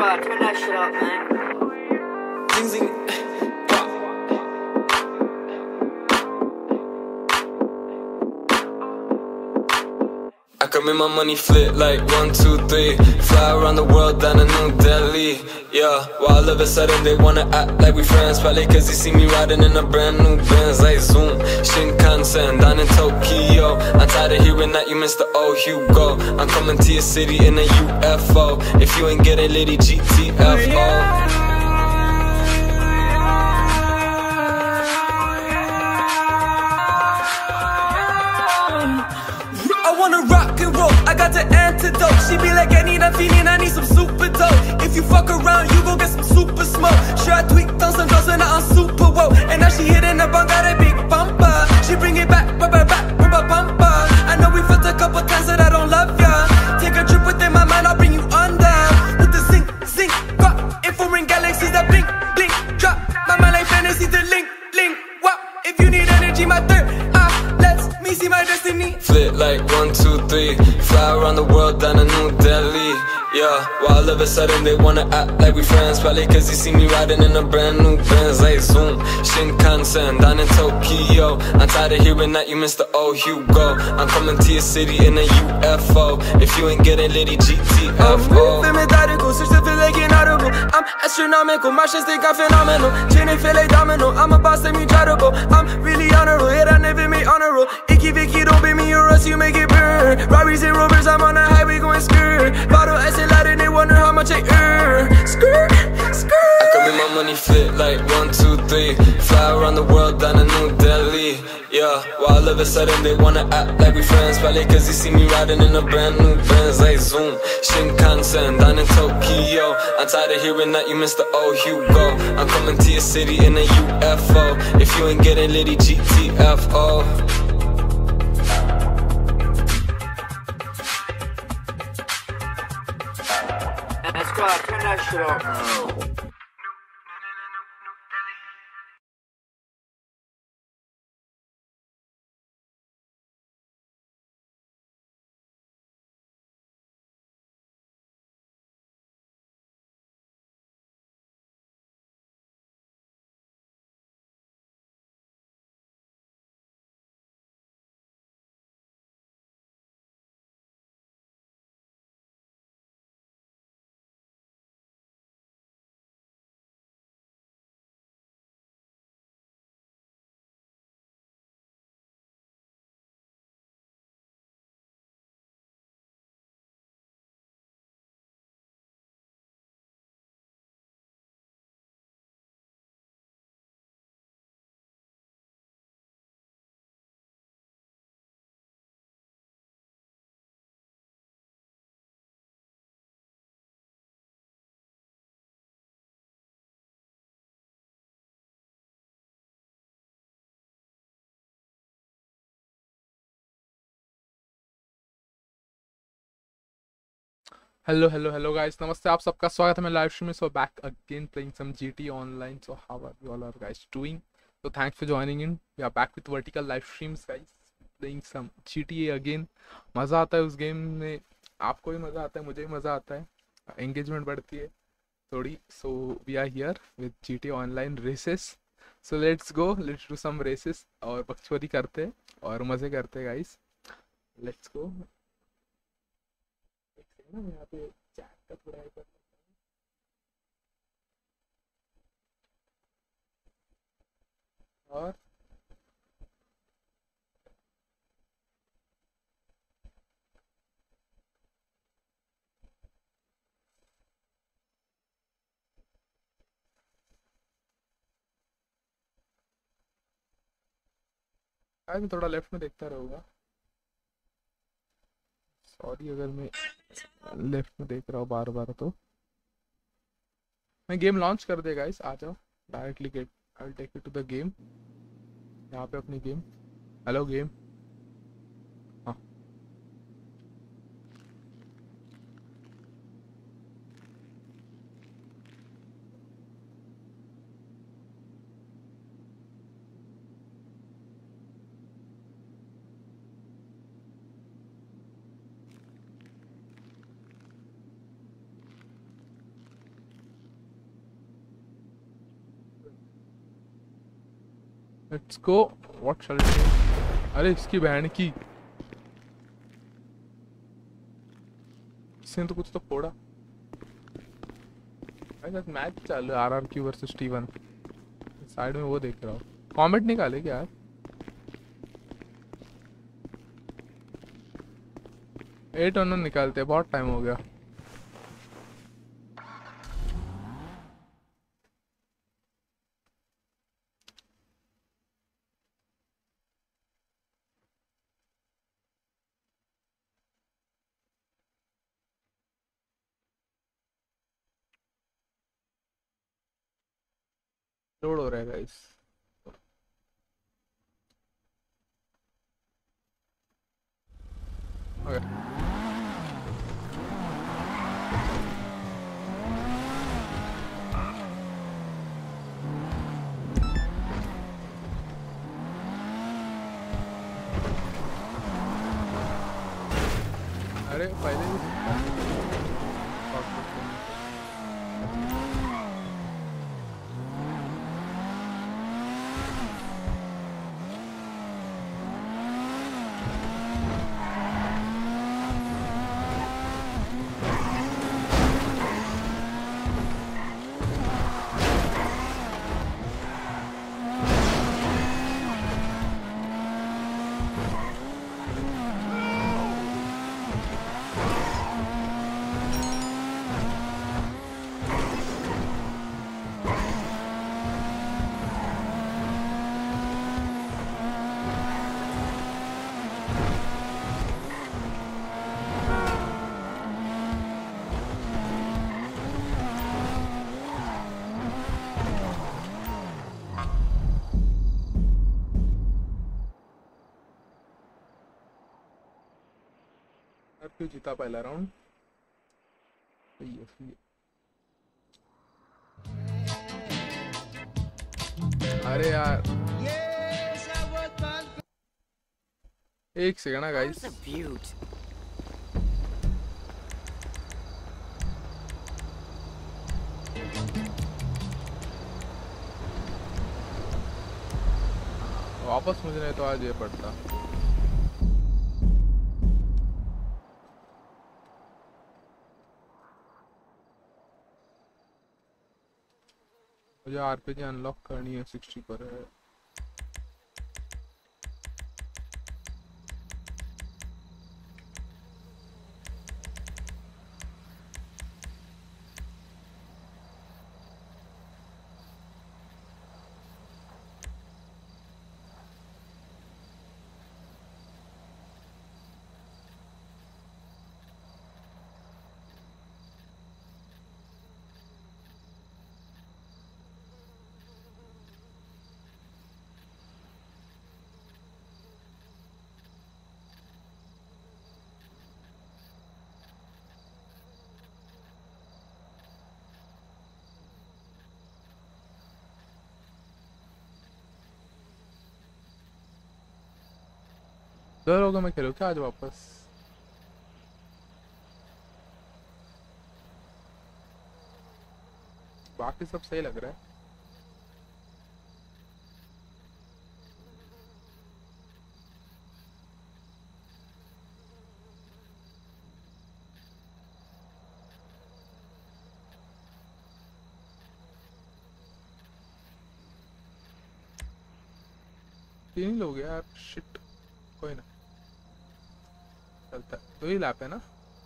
Squad, turn that shit up, man. Zing zing. I can make my money flip like 1, 2, 3. Fly around the world down to New Delhi. Yeah, while all of a sudden they wanna act like we friends. Probably cause they see me riding in a brand new Benz. Like Zoom, Shinkansen, down in Tokyo. I'm tired of hearing that you missed the old Hugo. I'm coming to your city in a UFO. If you ain't getting litty, GTFO. I wanna rock and roll, I got the antidote. She be like, I need a feeling, I need some super dope. If you fuck around, you gon' get some super smoke. Sure, I tweaked on some drugs and now I'm super woke. And now she hitting up on got a big bumper. She bring it back, bumper. I know we fucked a couple times that I don't love ya. Take a trip within my mind, I'll bring you under. With the zing, rock, infraring galaxies that blink, drop. My mind like fantasy, the link, wow. If you need energy, my third eye, let's me see my destiny. Flip like 1, 2, 3. Fly around the world down to New Delhi. Yeah, while all of a sudden they wanna act like we friends. Probably cause they see me riding in a brand new Benz. Like Zoom, Shinkansen, down in Tokyo. I'm tired of hearing that you missed the old Hugo. I'm coming to your city in a UFO. If you ain't getting litty, GTFO. I'm methodical, search to feel like inaudible. I'm astronomical, my shit think I'm phenomenal. Chain feel like domino, I'm a boss, let me try to go. I'm really honorable, yet I never made honor roll. Icky Vicky, don't pay me or else you make it burn. Robberies and rovers, I'm on the highway going skirt. Bottle ice and light and they wonder how much I earn. Skirt. I can make my money flip like 1, 2, 3. Fly around the world down to New Delhi. Yeah, while all of a sudden they wanna act like we friends. Probably cause they see me riding in a brand new Benz. Like Zoom, Shinkansen, down in Tokyo. I'm tired of hearing that you missed the old Hugo. I'm coming to your city in a UFO. If you ain't getting litty, GTFO. Squad, turn that shit up, man. Hello guys, नमस्ते, आप सबका स्वागत है मैं live stream में. So back again playing some GTA online. So how are you all are guys doing? So thanks for joining in. We are back with vertical live streams guys, playing some GTA again. मज़ा आता है उस game में, आपको भी मज़ा आता है, मुझे भी मज़ा आता है, एंगेजमेंट बढ़ती है थोड़ी. So we are here with GTA online races. So let's go, let's do some races और बकचोदी करते हैं और मज़े करते हैं गाइस. Let's go. यहाँ पे चैट का थोड़ा है और मैं थोड़ा लेफ्ट में देखता रहूँगा. सॉरी अगर मैं लेफ्ट में देख रहा हूँ बार बार. तो मैं गेम लॉन्च कर देगा गाइस, आ जाओ directly. Get I will take you to the game. यहाँ पे अपनी गेम. Hello game. हाँ let's go. What shall we do? अरे इसकी बहन की, इसने तो कुछ तो फोड़ा। भाई मैच चल रहा है RRQ वर्सेस T1। साइड में वो देख रहा हूँ। कॉमेंट निकाले क्या यार? एट ऑन निकालते, बहुत टाइम हो गया। लोड हो रहा है गाइस। ओके अरे पहले भी RRQ जीता पहला राउंड। सही है सही है। अरे यार एक सेकंड ना गाइस। वापस मुझे नहीं तो आज ये पड़ता। मुझे RPG अनलॉक करनी है, 60 पर है। डर होगा मैं खेलूँ क्या आज वापस? बाकी सब सही लग रहा है। तीन लोग यार, शिट। कोई ना, चलता है। 2 ही लैप है ना?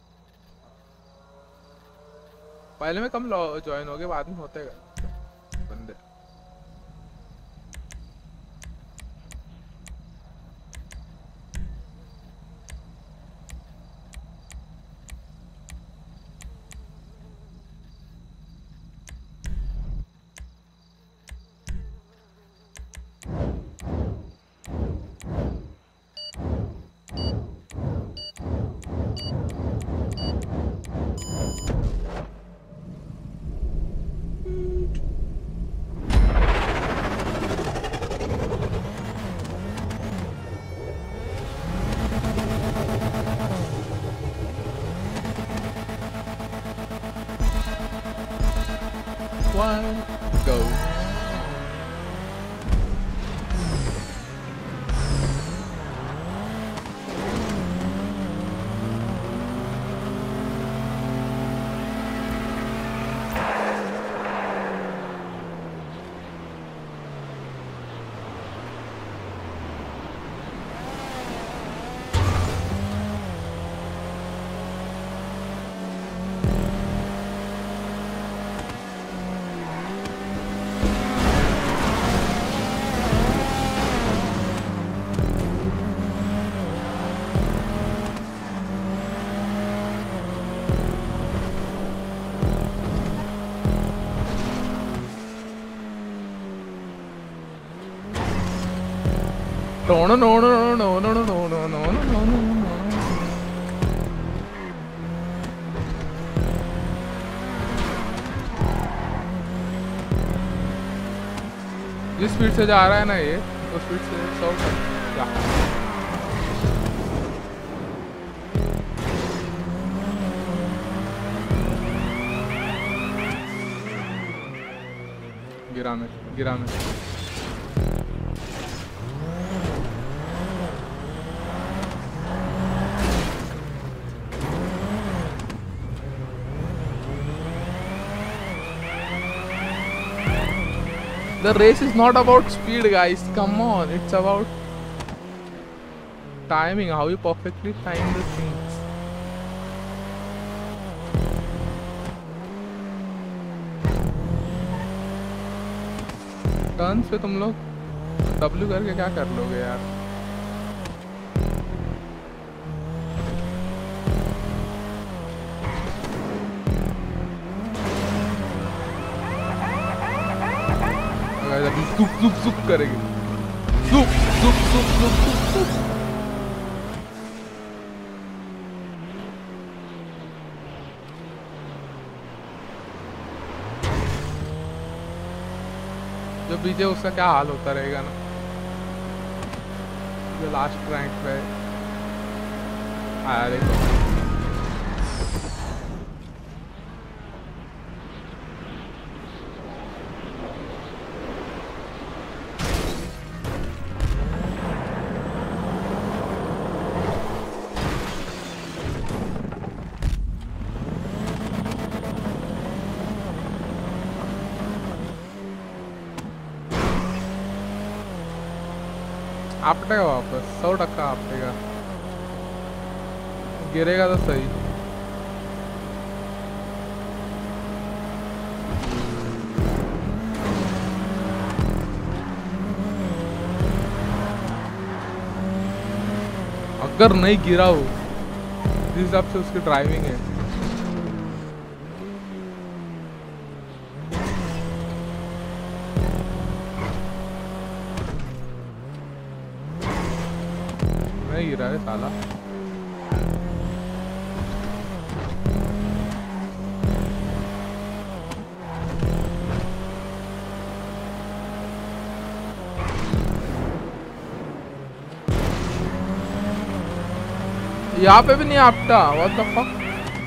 पहले में कम ज्वाइन हो गए, बाद में होते गए बंदे। One, go. No no no no no no no no no no no no no. जिस स्पीड से जा रहा है ना ये उस स्पीड से 100 जा। गिरा में The race is not about speed, guys. Come on, it's about timing, how you perfectly time the things. Turn पे तुम लोग W करके क्या कर लोगे यार? zup zup zup करेंगे zup zup zup zup zup zup। जो बीजे उसका क्या हाल होता रहेगा ना, जो लास्ट रैंक पे आया देखो। आपटेगा वापस 100% आपटेगा, गिरेगा तो सही। अगर नहीं गिरा हो जिस हिसाब से उसकी ड्राइविंग है, नहीं गिरा है साला। यहाँ पे भी नहीं आपटा, व्हाट द फक।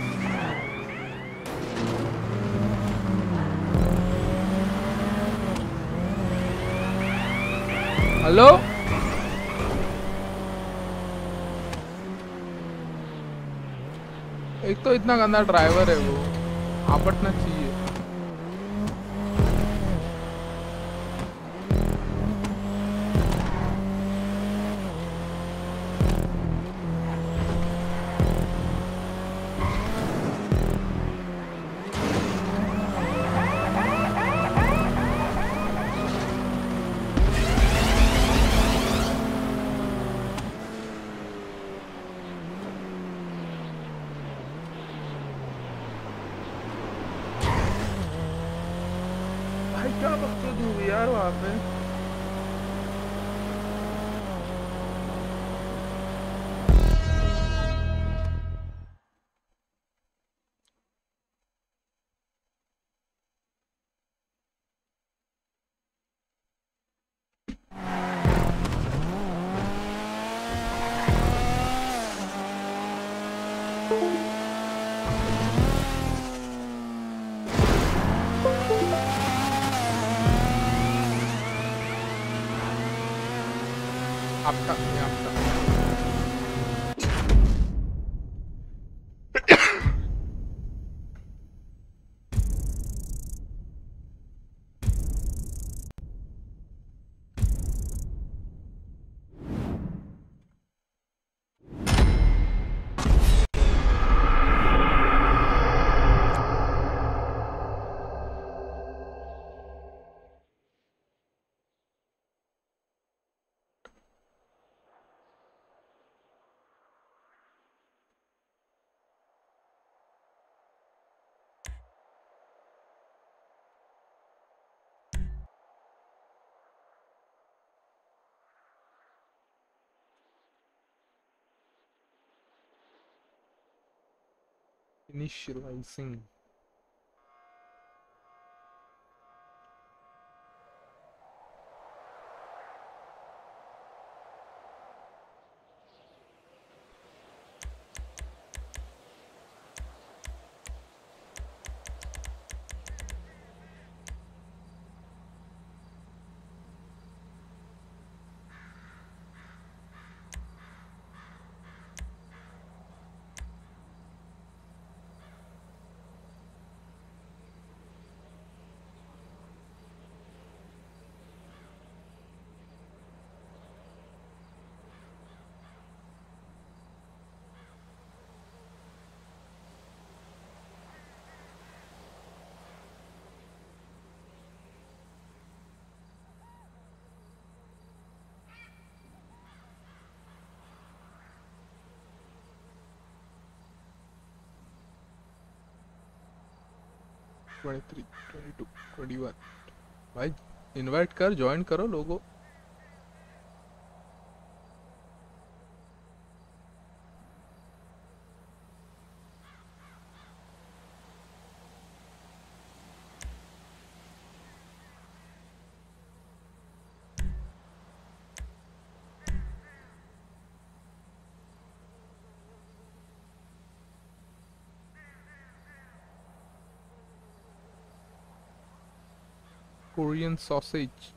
हेलो एक तो इतना गंदा ड्राइवर है वो, आपटना चाहिए। क्या बकचोदी हुई यार वहाँ पे। आपका Initializing. Twenty-three, 22, 21. भाई इनवाइट कर, ज्वाइन करो लोगों. Korean sausage.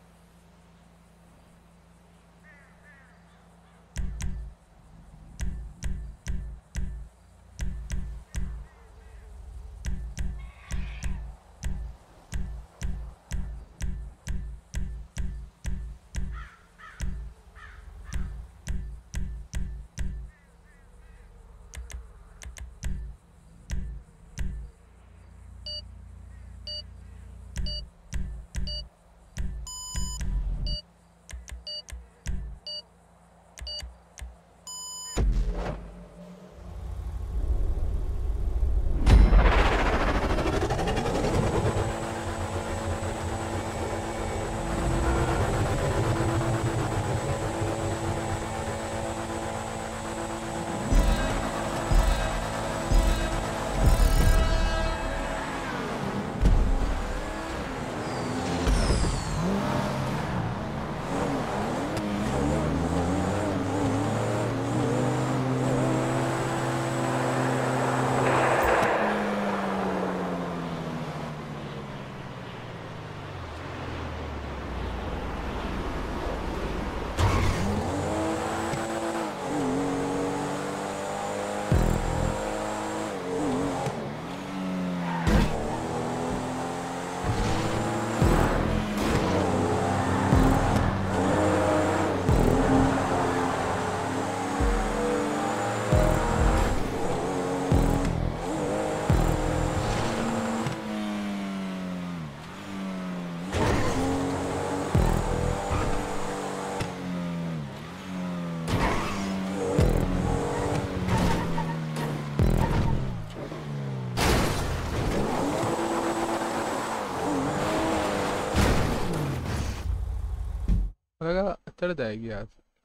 लगा चढ़ जाएगी यार.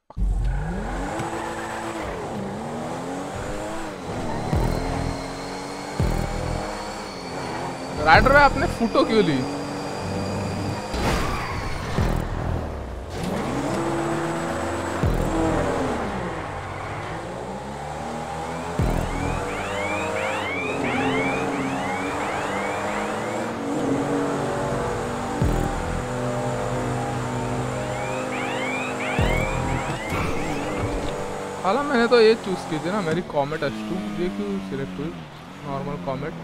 राइडर में आपने फोटो क्यों ली? हालां मैंने तो ये चूज की थी ना, मेरी कॉमेट H2 ये क्यों सिलेक्ट हुई? Normal comet.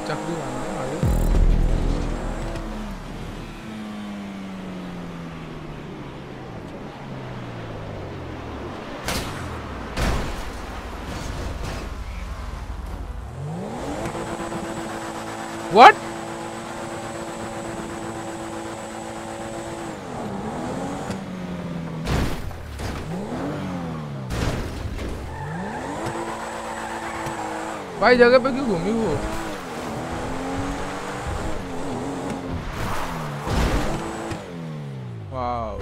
चक्री जाना है आगे। What? भाई जगह पे क्यों घूमी वो? वाव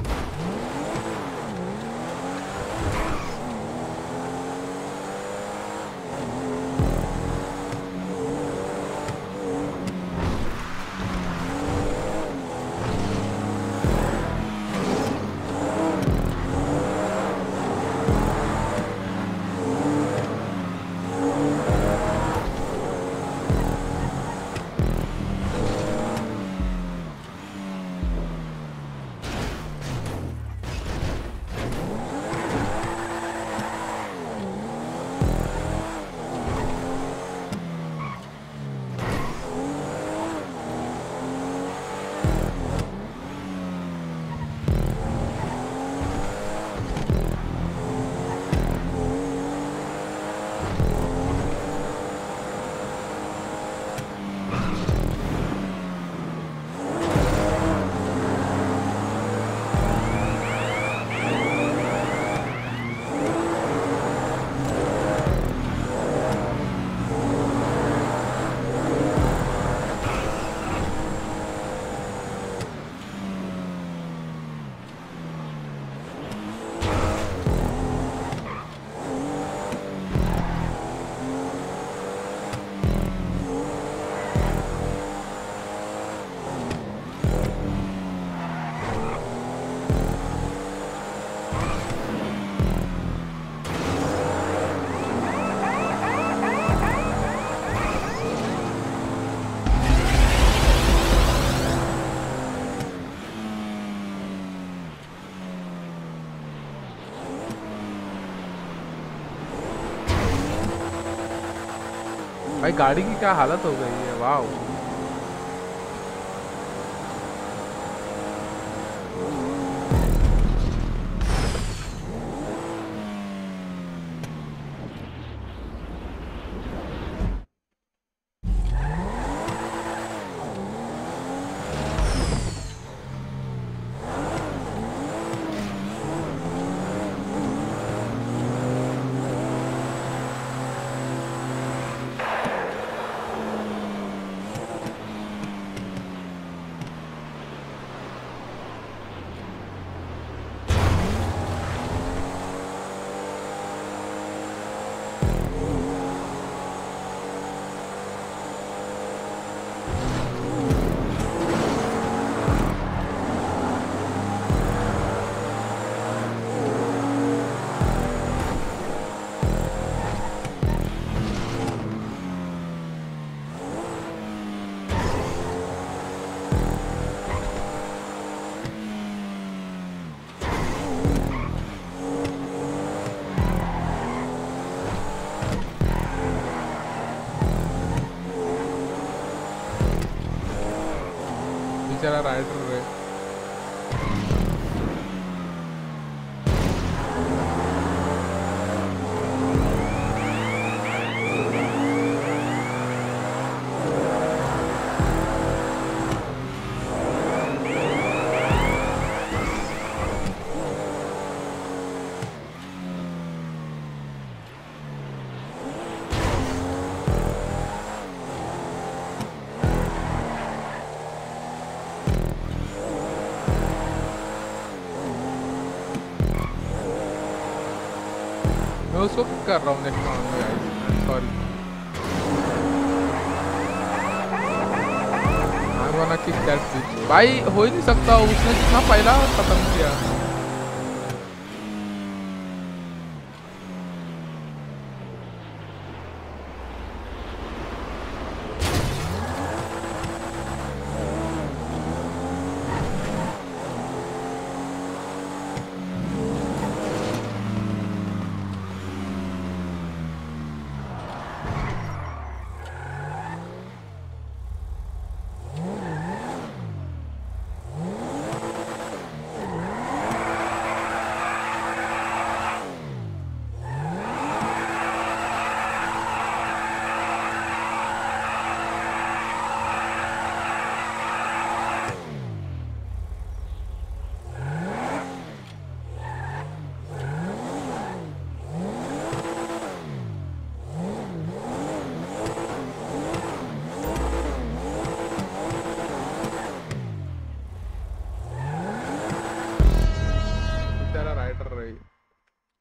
भाई गाड़ी की क्या हालत हो गई है। वाव बेचारा राइडर है। मैं उसको कर रहा हूँ नेक्स्ट राउंड में guys, sorry. I wanna kick that bitch. भाई हो ही नहीं सकता, उसने जितना पहला खत्म किया।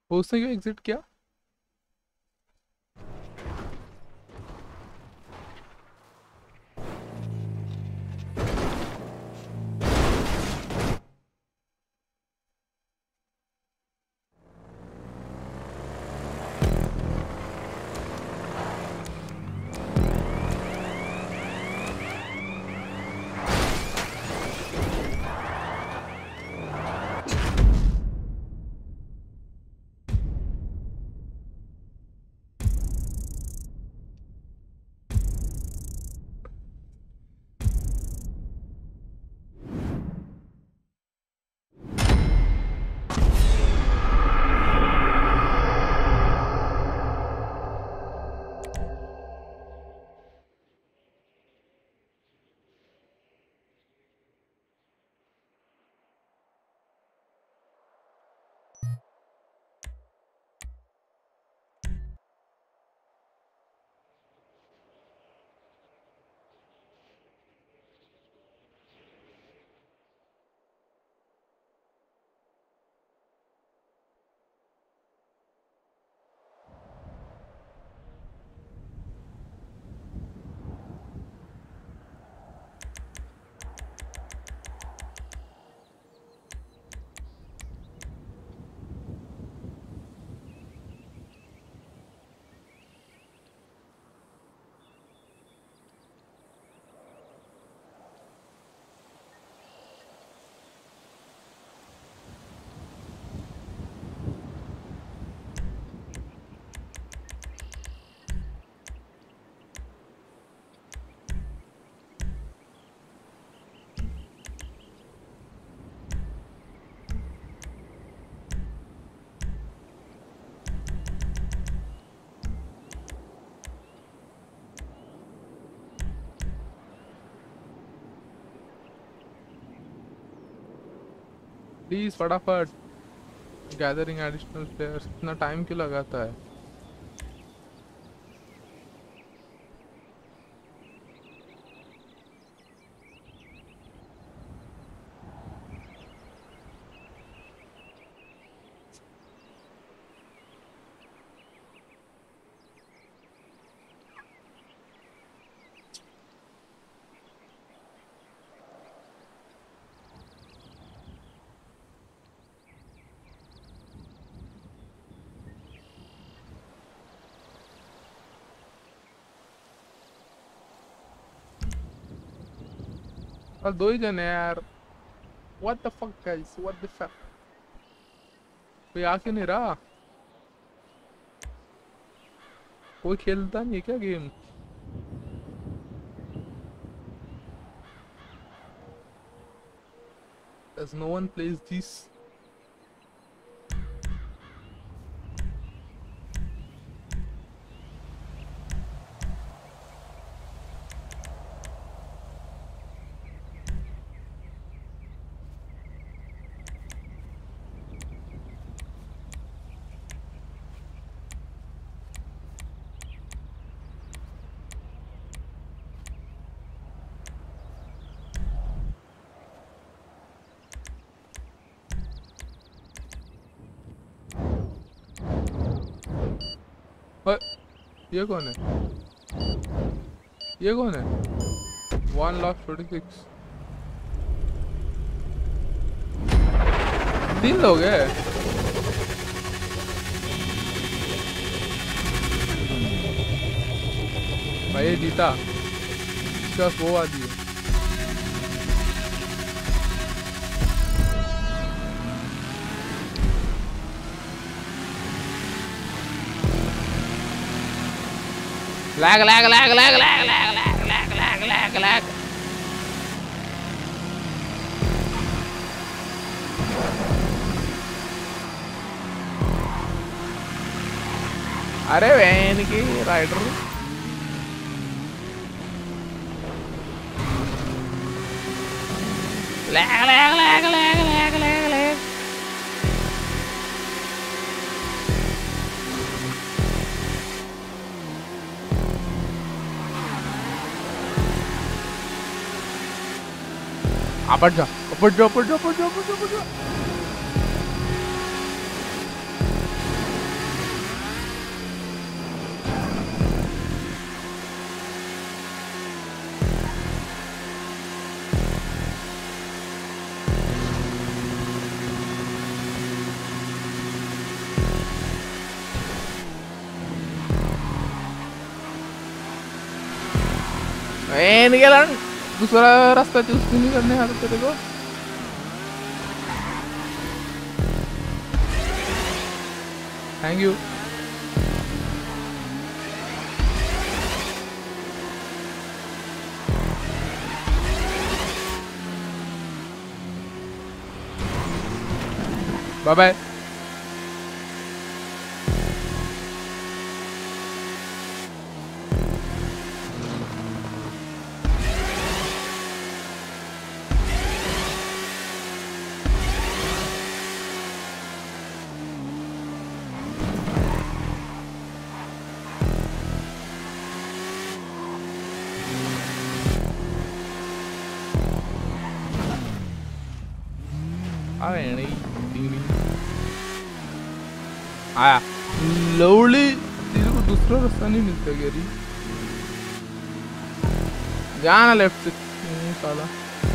उसने क्यों एग्जिट किया? प्लीज फटाफट, गैदरिंग एडिशनल प्लेयर्स। इतना टाइम क्यों लगाता है? और दो ही जने यार। What the fuck guys? What the fuck? कोई आ क्यों नहीं रहा? कोई खेलता नहीं है क्या game? Does no one plays this? ये कौन है? ये कौन है? 1,46,000। 3 लोग हैं। भाई ये जीता। इसके पास वो आदि है। Lag lag lag lag lag lag lag lag lag lag lag. अरे वैन की rider lag lag lag lag lag lag lag. अपट जा अपट जा अपट जा अपट जा अपट जा अपट जा। नहीं गेला दूसरा रास्ता चूज नहीं करने आता तेरे को थैंक यू बाय बाय आया लवली तेरे को दूसरा रास्ता नहीं मिलता गरी जाना लेफ्ट से साला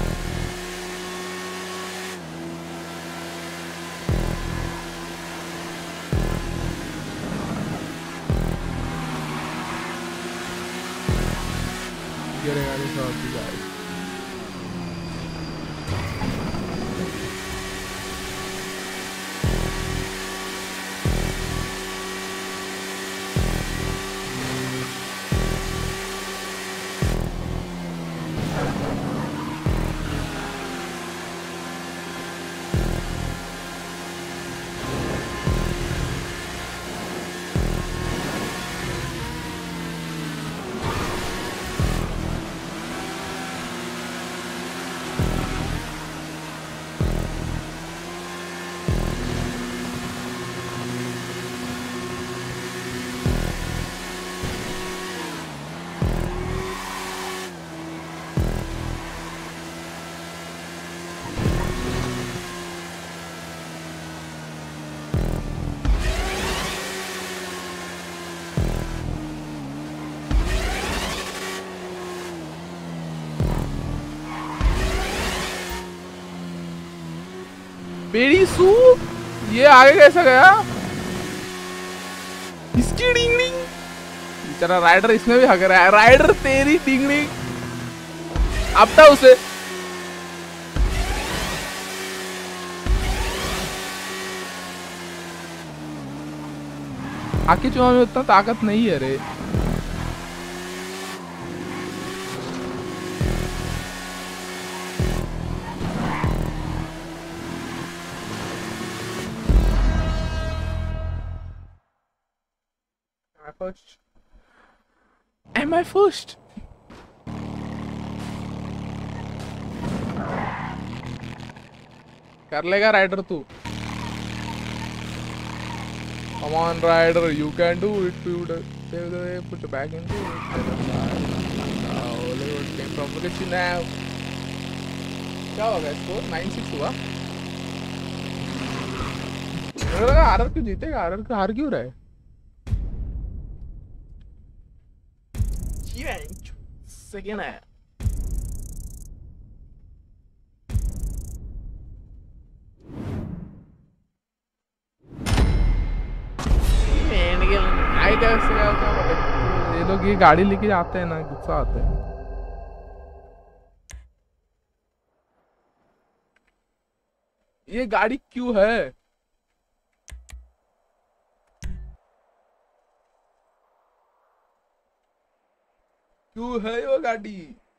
गिरेगा नहीं सब गाइस बेड़ी सूप ये आगे कैसा गया इसकी डिंग डिंग बेचारा राइडर इसमें भी हग रहा है राइडर तेरी डिंग डिंग अब था उसे आके चुनाव में उतना ताकत नहीं है रे First. Am I first? कर लेगा राइडर तू Come on rider you can do it dude save the way put the back into it now let's game from look at you now क्या होगा स्कोर 9-6 हुआ मुझे लगा आरआर क्यों जीतेगा आरआर का हार क्यों रहा है Second है ये लोग ये गाड़ी लेके जाते हैं ना गुस्सा आते हैं ये गाड़ी क्यों है क्यों है वो गाड़ी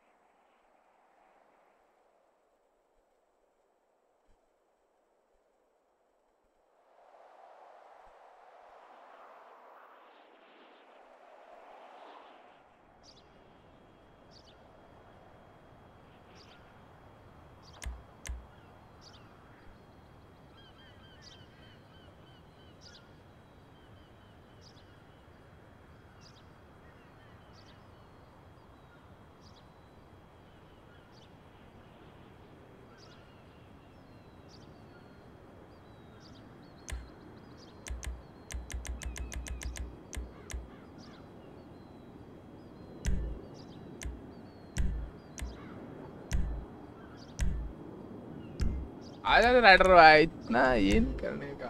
आजा राइडर भाई इतना ये नहीं करने का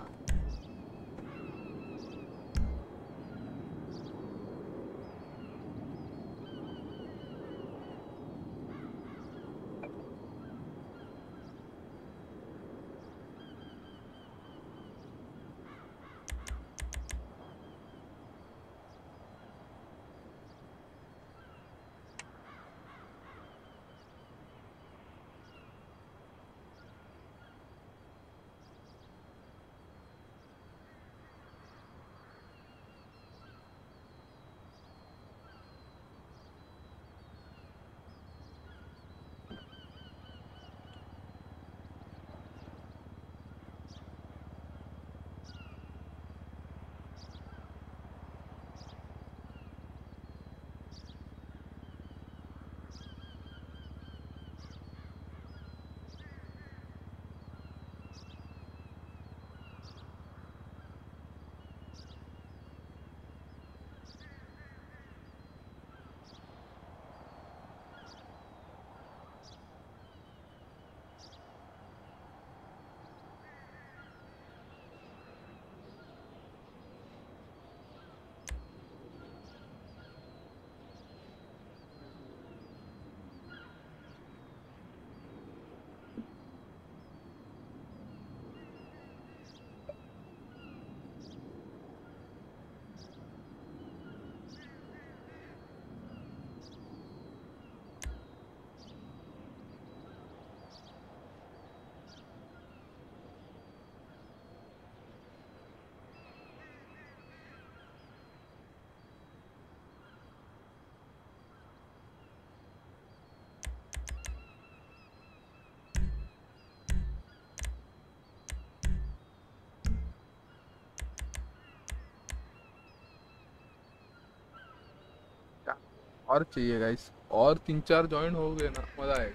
और चाहिए गाइस, और 3-4 ज्वाइन हो गए ना मजा आएगा।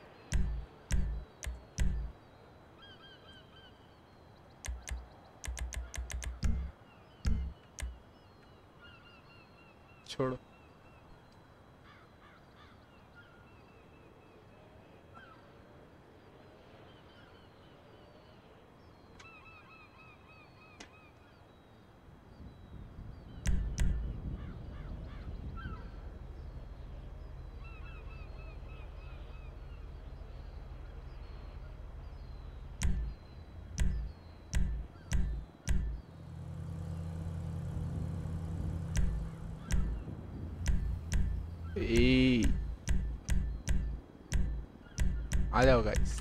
छोड़ो ए आ जाओ गाइस,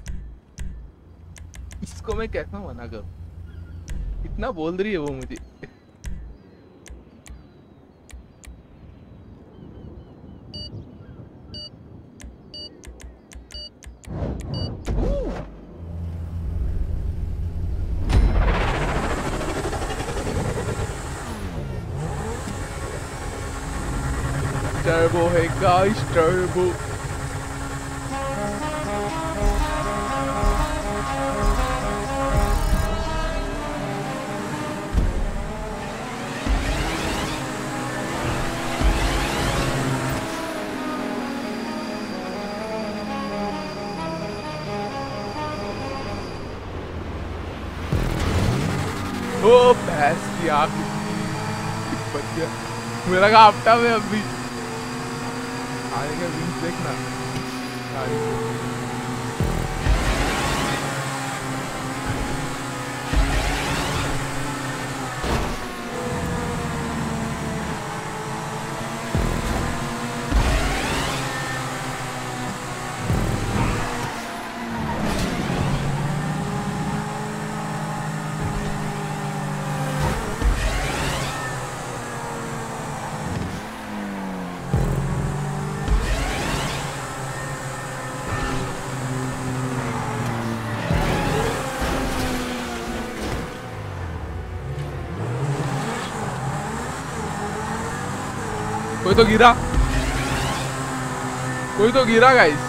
इसको मैं कैसा मना करूं, इतना बोल रही है वो मुझे। टर्बो है गाइस, टर्बो। ओ भैंस की आँख बच गया मेरा का आपटा में अभी आगे का विंग देखना गाड़ी को। कोई तो गिरा, कोई तो गिरा गाइस।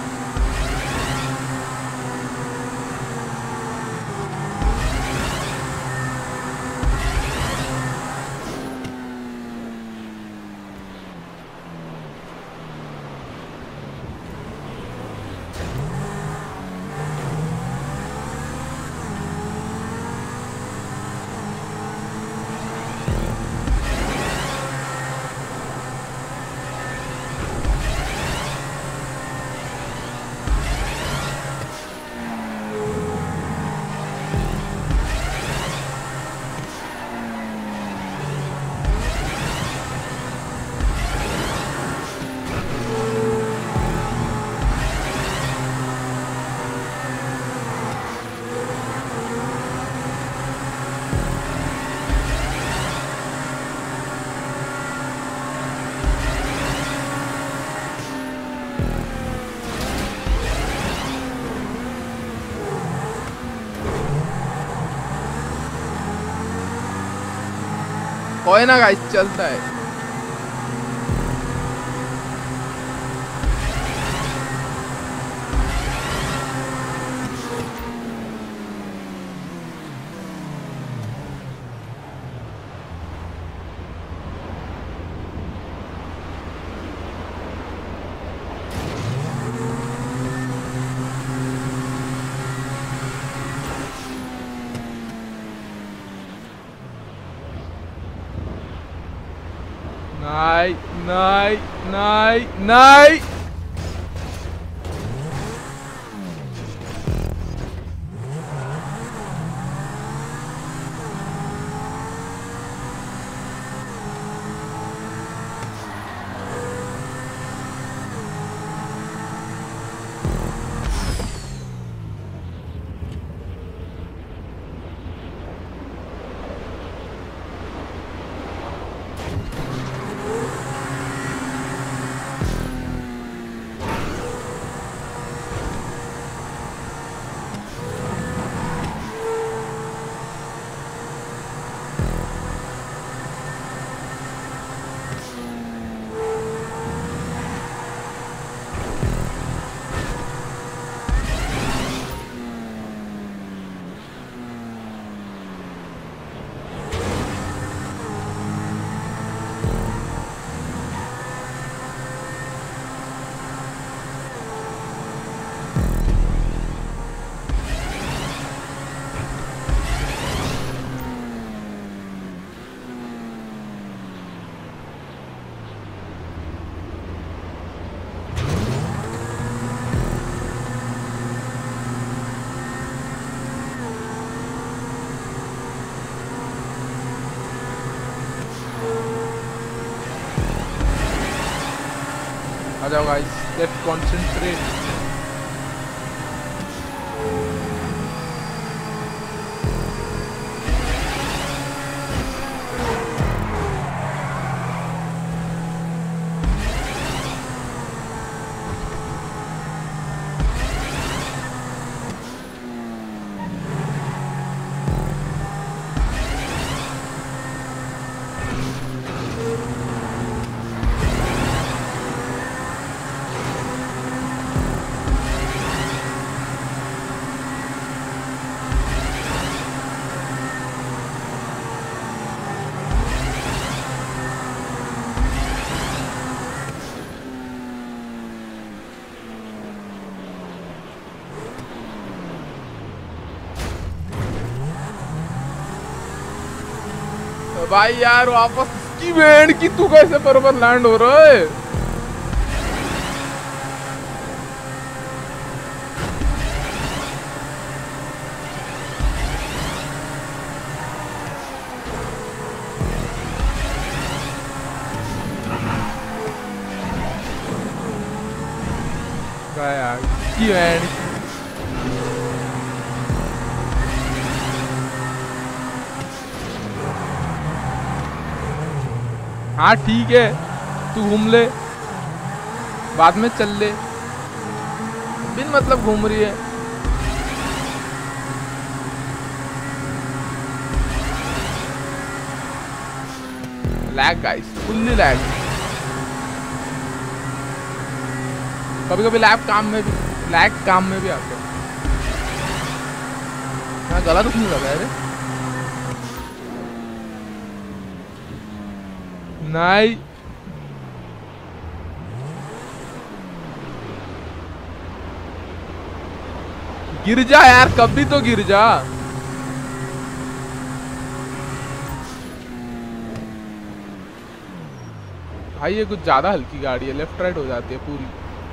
कोई ना गाइस, चलता है। नहीं नहीं नहीं नहीं, आ जाओ गाइस, लेट्स कॉन्सेंट्रेट। भाई यार वापस की बैंड की, तू कैसे बराबर लैंड हो रहा है? यार की बैंड। हाँ ठीक है, तू घूम ले, बाद में चल ले, बिन मतलब घूम रही है। Lag guys, fully lag. कभी कभी लैग काम में भी आता है। हाँ गलत नहीं लगा है नहीं। गिर जा यार, कभी तो गिर जा। भाई ये कुछ ज्यादा हल्की गाड़ी है, लेफ्ट राइट हो जाती है पूरी।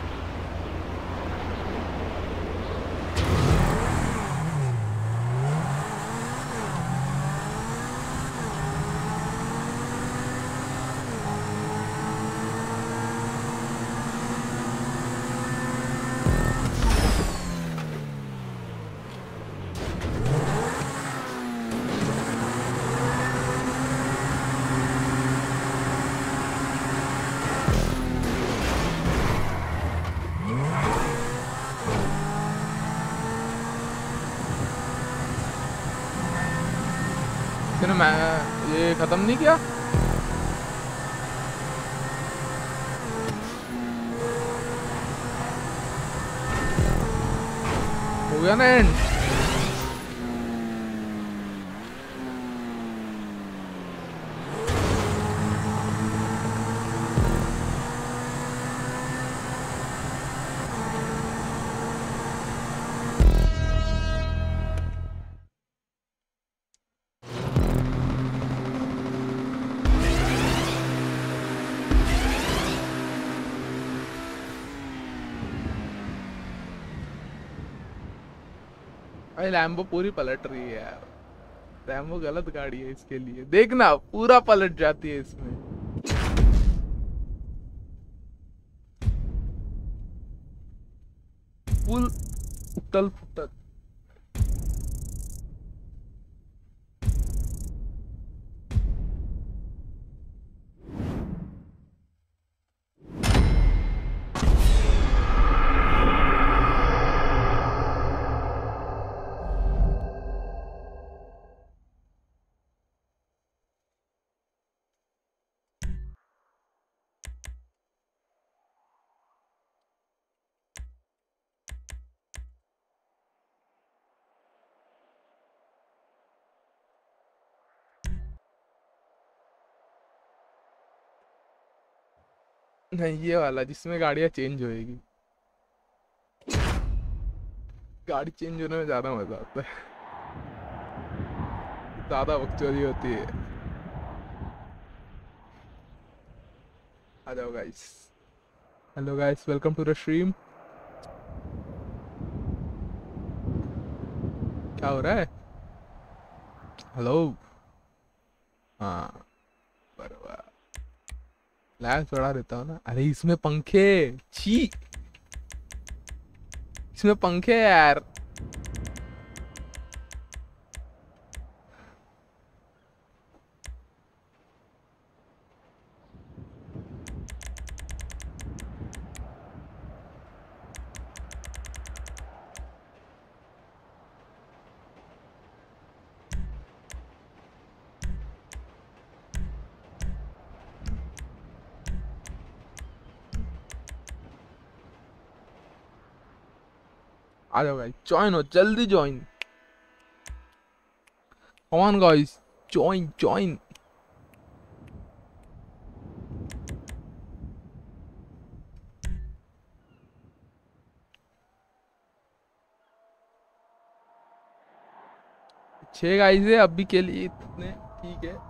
मैं ये खत्म नहीं किया। हो गया ना एंड। भाई लैम्बो पूरी पलट रही है यार। लैम्बो गलत गाड़ी है इसके लिए, देखना पूरा पलट जाती है इसमें। फुल उतल फुटल। नहीं ये वाला जिसमें गाड़ियां चेंज होएगी। गाड़ी चेंज होने में ज्यादा मजा आता है, ज्यादा बकचोदी होती है। आ जाओ guys. Hello guys, welcome to the stream. क्या हो रहा है? हेलो। हाँ बराबर। लैग चढ़ा देता हूँ ना। अरे इसमें पंखे, छी इसमें पंखे यार। आ जाओ गाइस, ज्वाइन हो, जल्दी join. Come on guys, join join. छह गाइस है अभी के लिए, इतने ठीक है।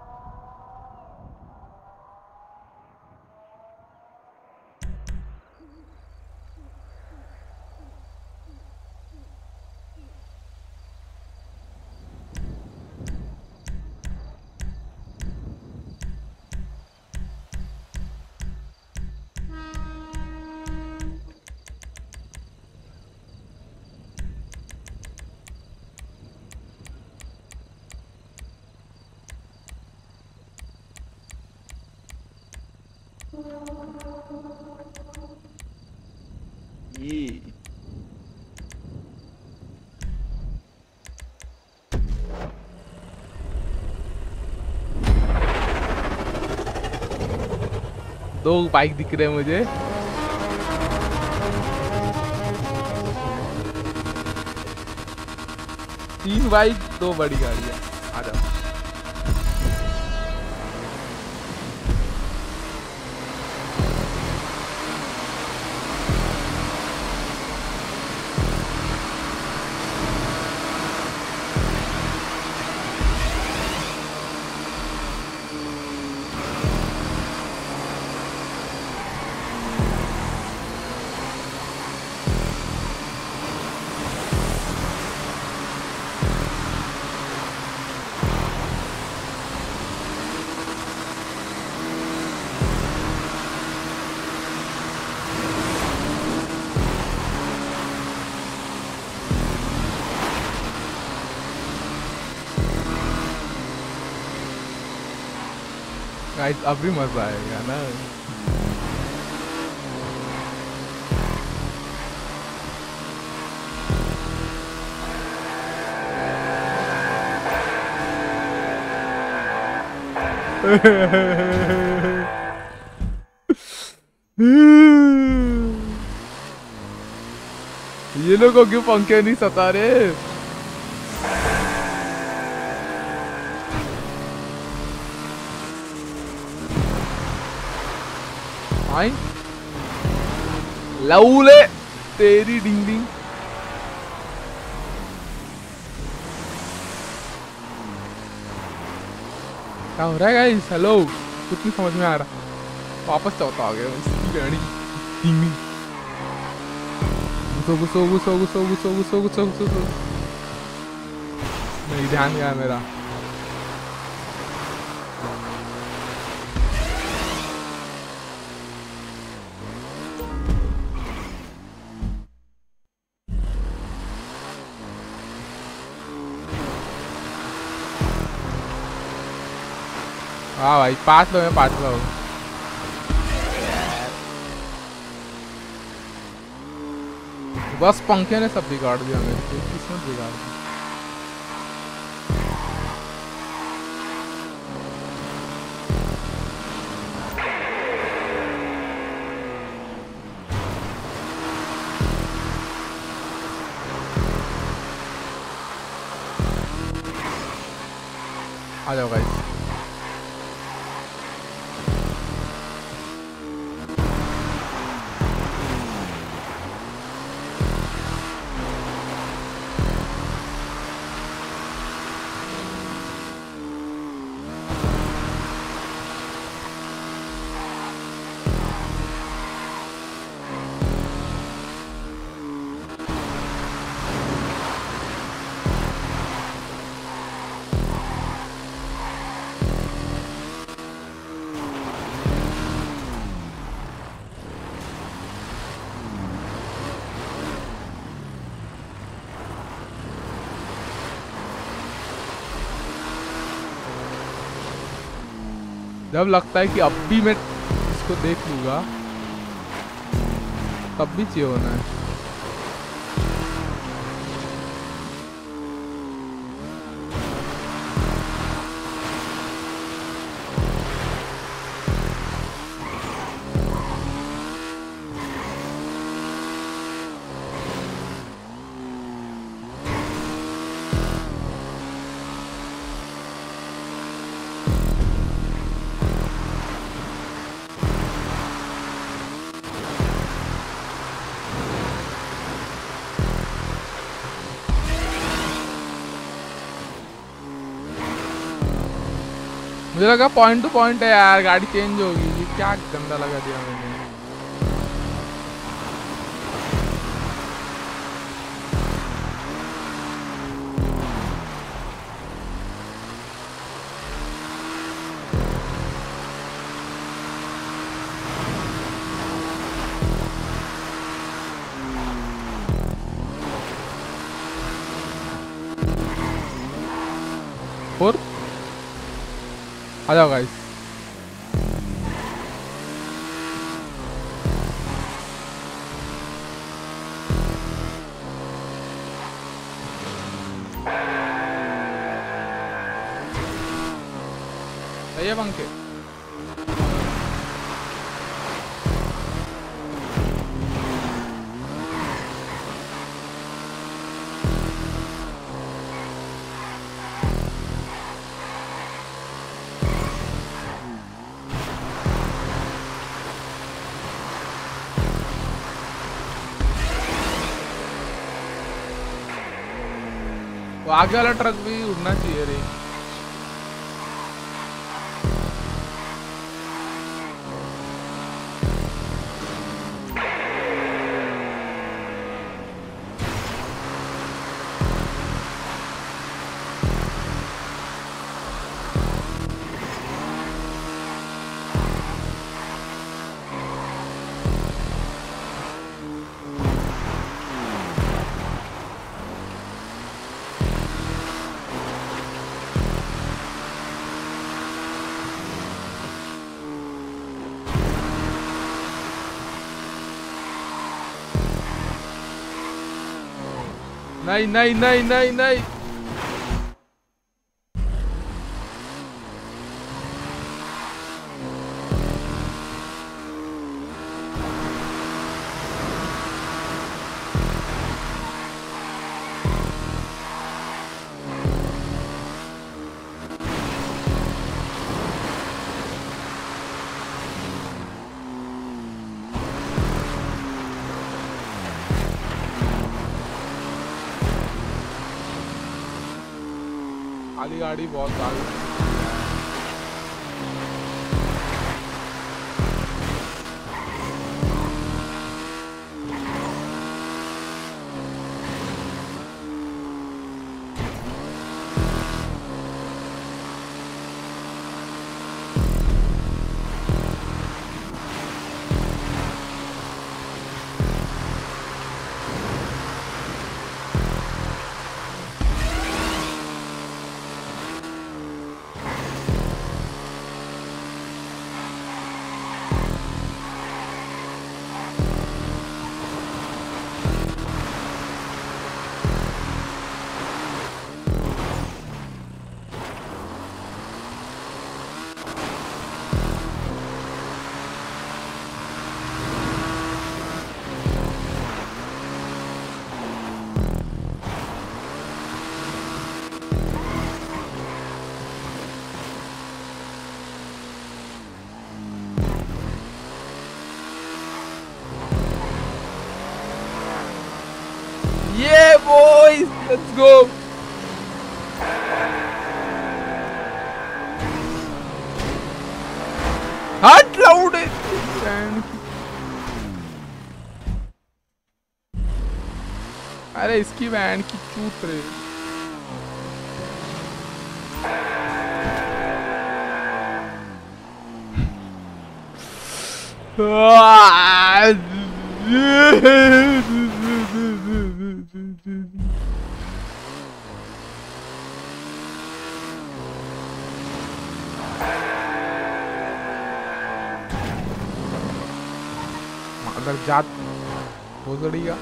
ये दो बाइक दिख रहे हैं मुझे। तीन बाइक, दो बड़ी गाड़ियां। आ जाओ। गाइस अब भी मजा आएगा ना। ये लोग को क्यों पंखे नहीं सता रहे? आई लौले तेरी डिंग डिंग। क्या हो रहा है गाइस? हेलो, कुछ नहीं समझ में आ रहा। वापस चौथा आ गया इसकी गाड़ी। डिंग डिंग। गुस्सो गुस्सो गुस्सो गुस्सो गुस्सो गुस्सो गुस्सो गुस्सो। नहीं ध्यान गया मेरा। हाँ भाई 5 लोग हैं, 5 लोग। बस पंखे ने सब बिगाड़ दिया मेरे को। किस्मत बिगाड़ दी। आ जाओ गाइस। जब लगता है कि अब भी मैं इसको देख लूँगा तब भी चाहिए होना है। मुझे लगा पॉइंट टू पॉइंट है यार, गाड़ी चेंज होगी। ये क्या गंदा लगा दिया मैंने। और आ जाओ गाइस। सही है पंखे। वो आगे वाला ट्रक भी उड़ना चाहिए रे। नहीं नहीं नहीं नहीं नहीं। खाली गाड़ी बहुत आगे। Yeah, boys, let's go. Hot loud. अरे इसकी वैन की चूत रे। अंदर जात भोसड़ी का।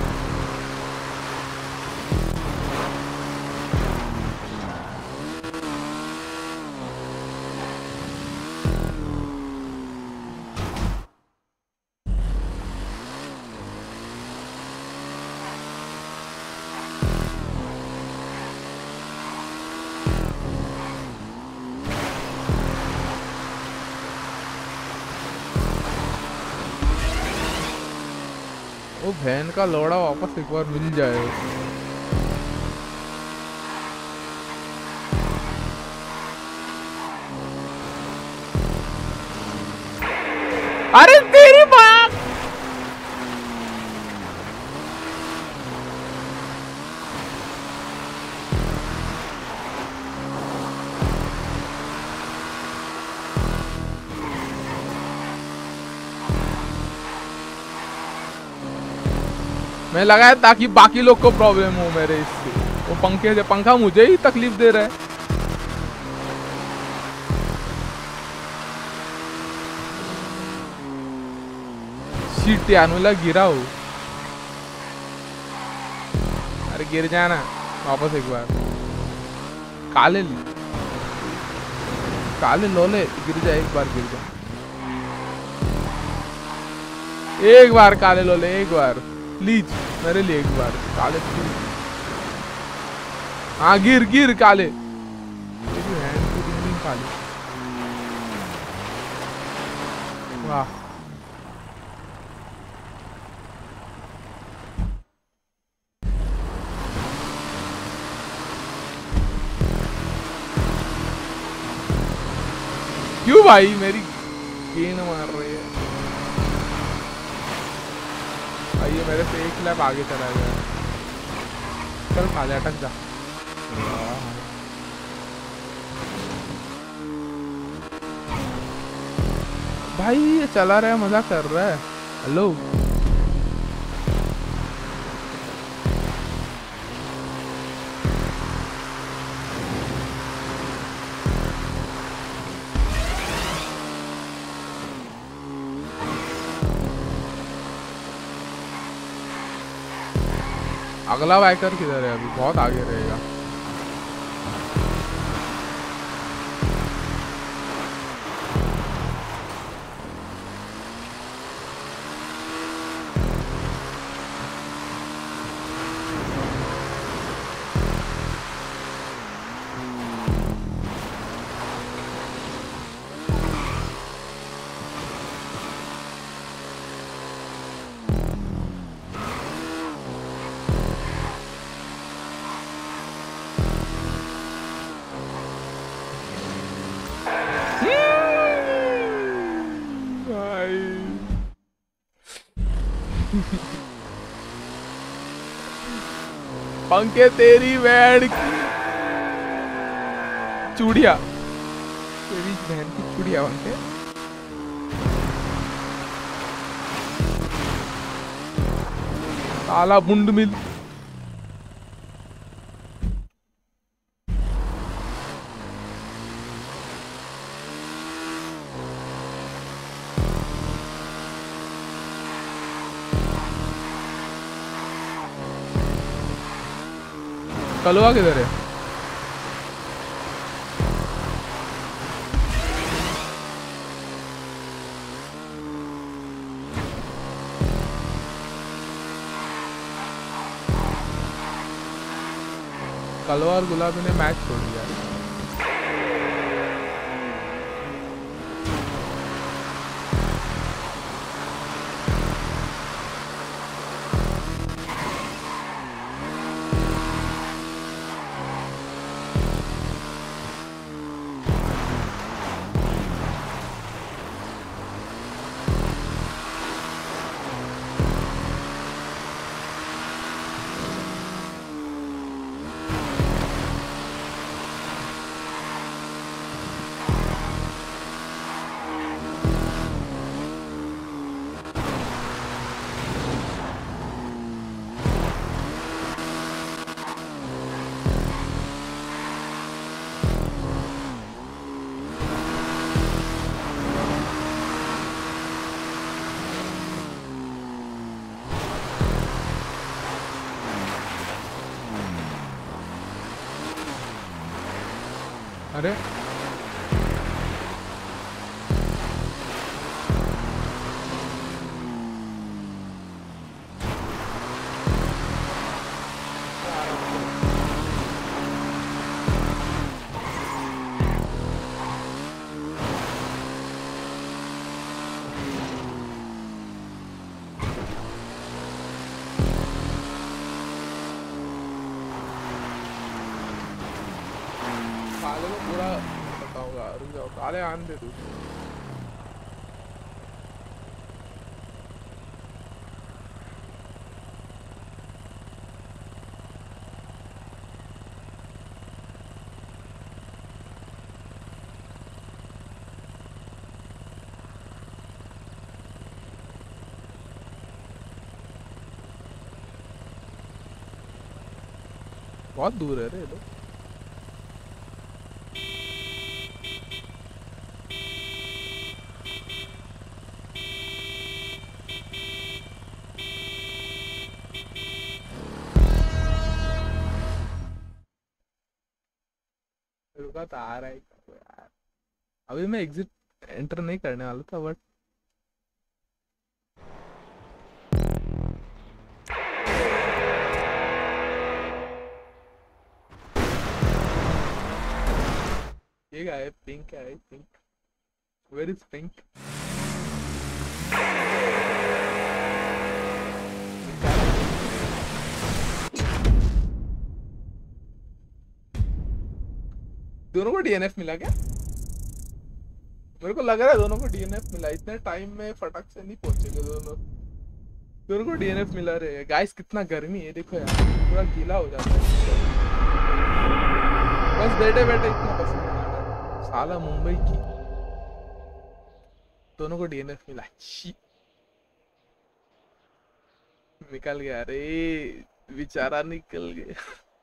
वो बहन का लोड़ा वापस एक बार मिल जाए। अरे तेरी बाप। मैं लगाया ताकि बाकी लोग को प्रॉब्लम हो मेरे इससे। वो पंखे से पंखा मुझे ही तकलीफ दे रहा है। शीट यार मुला गिरा हो। अरे गिर जाना वापस एक बार। काले लोले गिर जाए एक बार, गिर जाए एक बार। काले लोले एक बार प्लीज मेरे लिए एक बार। काले हाँ गिर गिर काले। काले वाह। क्यों भाई मेरी गेंद मार रही है। ये मेरे से एक लैप आगे चला गया। चल खाले अटक जा। भाई ये चला रहा है, मजा कर रहा है। हेलो अगला बाइकर किधर है? अभी बहुत आगे रहेगा। पंखे तेरी बहन की चूड़िया, तेरी बहन की चूड़िया पंखे। काला बुंड मिल। कलवा किधर है? कलवा और गुलाबी ने मैच छोड़ दिया। अरे काले को पूरा बताऊंगा, रुक जाओ, काले आने दे तू। बहुत दूर है रे ये लोग। रुका तो आ रहा है यार, अभी मैं एग्जिट एंटर नहीं करने वाला था बट ये क्या है? पिंक क्या है? Pink, where is pink? दोनों को डीएनएफ मिला क्या? मेरे को लग रहा है दोनों को डीएनएफ मिला, इतने टाइम में फटक से नहीं पहुंचेंगे दोनों। दोनों को डीएनएफ मिला रे गाइस। कितना गर्मी है देखो यार, पूरा गीला हो जाता है बस बैठे बैठे, इतना पसंद आ रहा है साला मुंबई की। दोनों को डीएनएफ मिला, छी निकल गया रे बेचारा, निकल गया।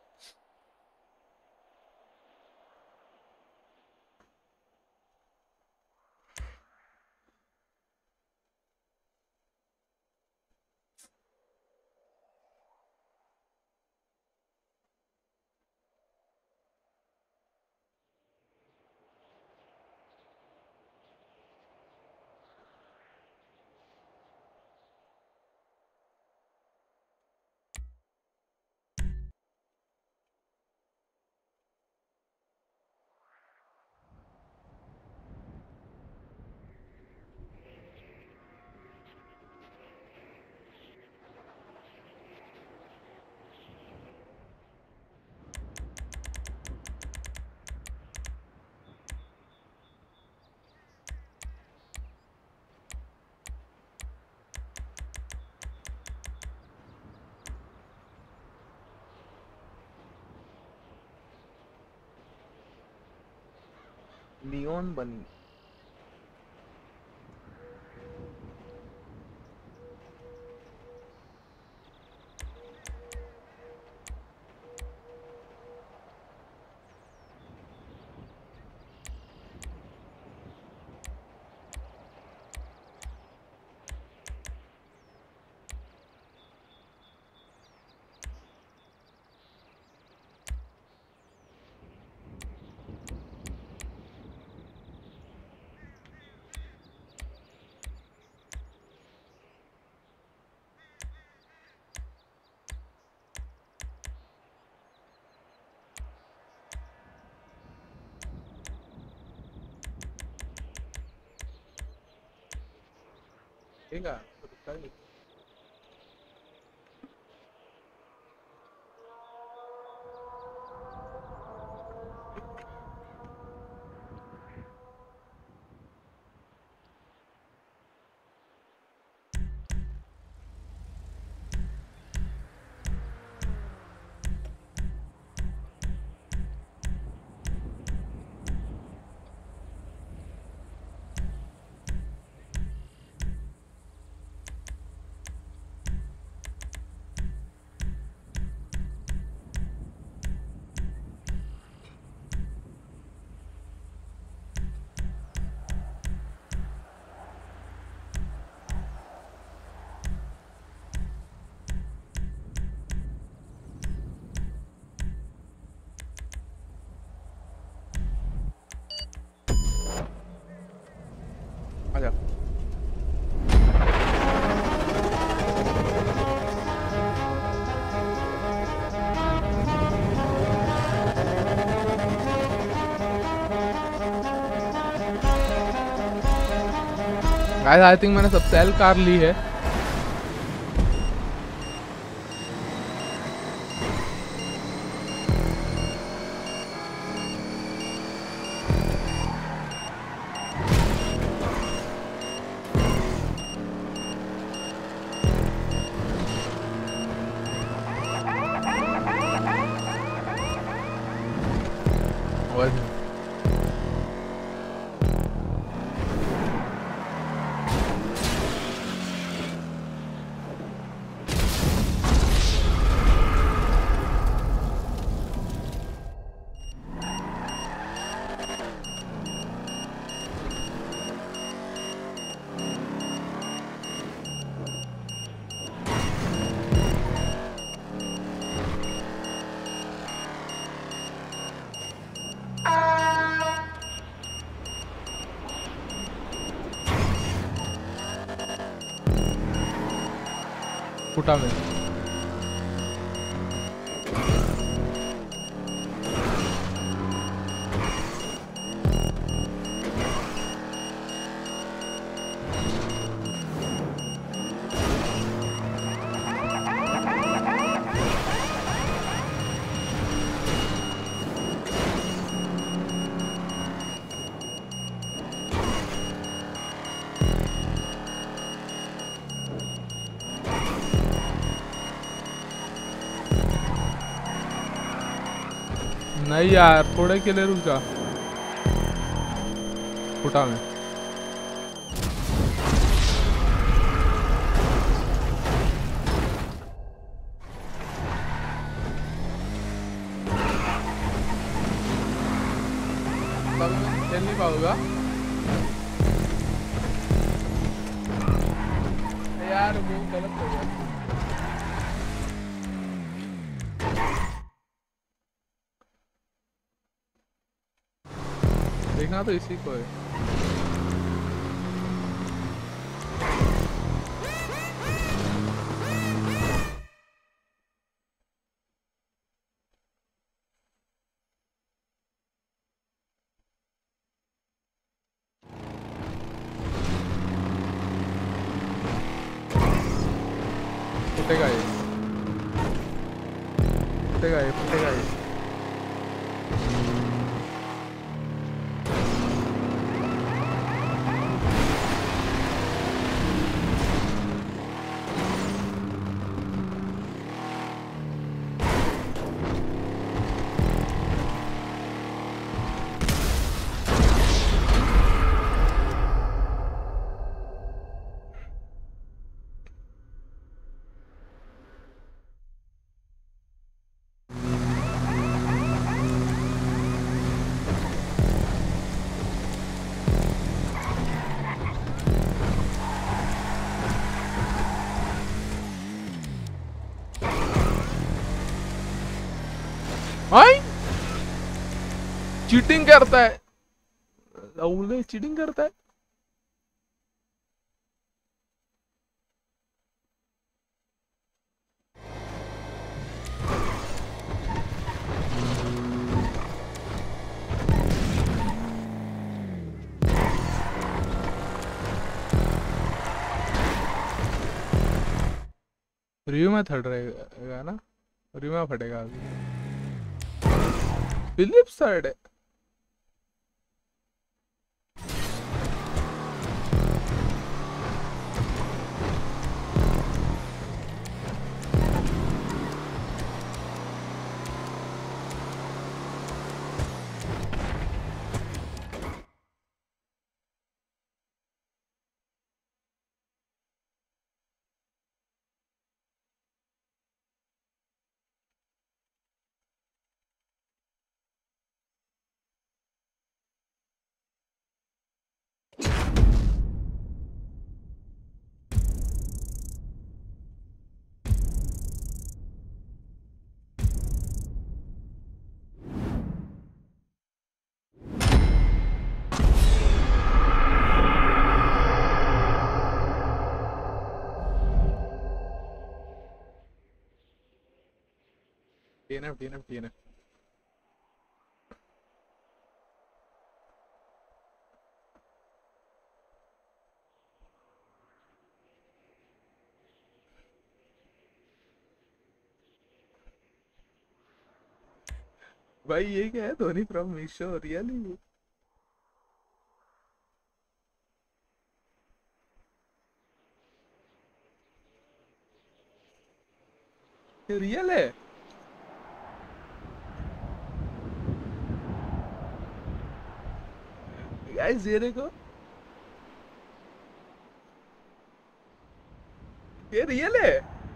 लियोन बनी ठीक है। गाइस आई थिंक मैंने सबसे एल कार ली है। फुटा में नहीं यार, थोड़े के लिए रुक जा। फुटा में खेल नहीं पाऊंगा यार, वो गलत हो गया। देखना तो इसी को है। फुटेगा ये, फुटेगा ये, फुटेगा ये। चीटिंग करता है, राहुल चीटिंग करता है। रिव्यू में थर्ड रहेगा ना, रिव्यू में फटेगा अभी। फिलिप्स साइड है। DNF. भाई ये क्या है, धोनी फ्रॉम मीशो, रियली? ये रियल है? गाइस ये देखो, ये रियल है।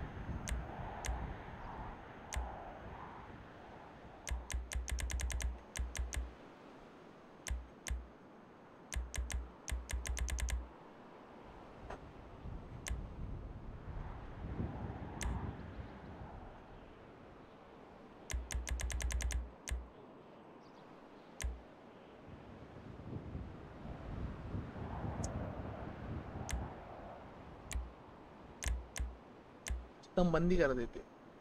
तुम बंदी कर देते।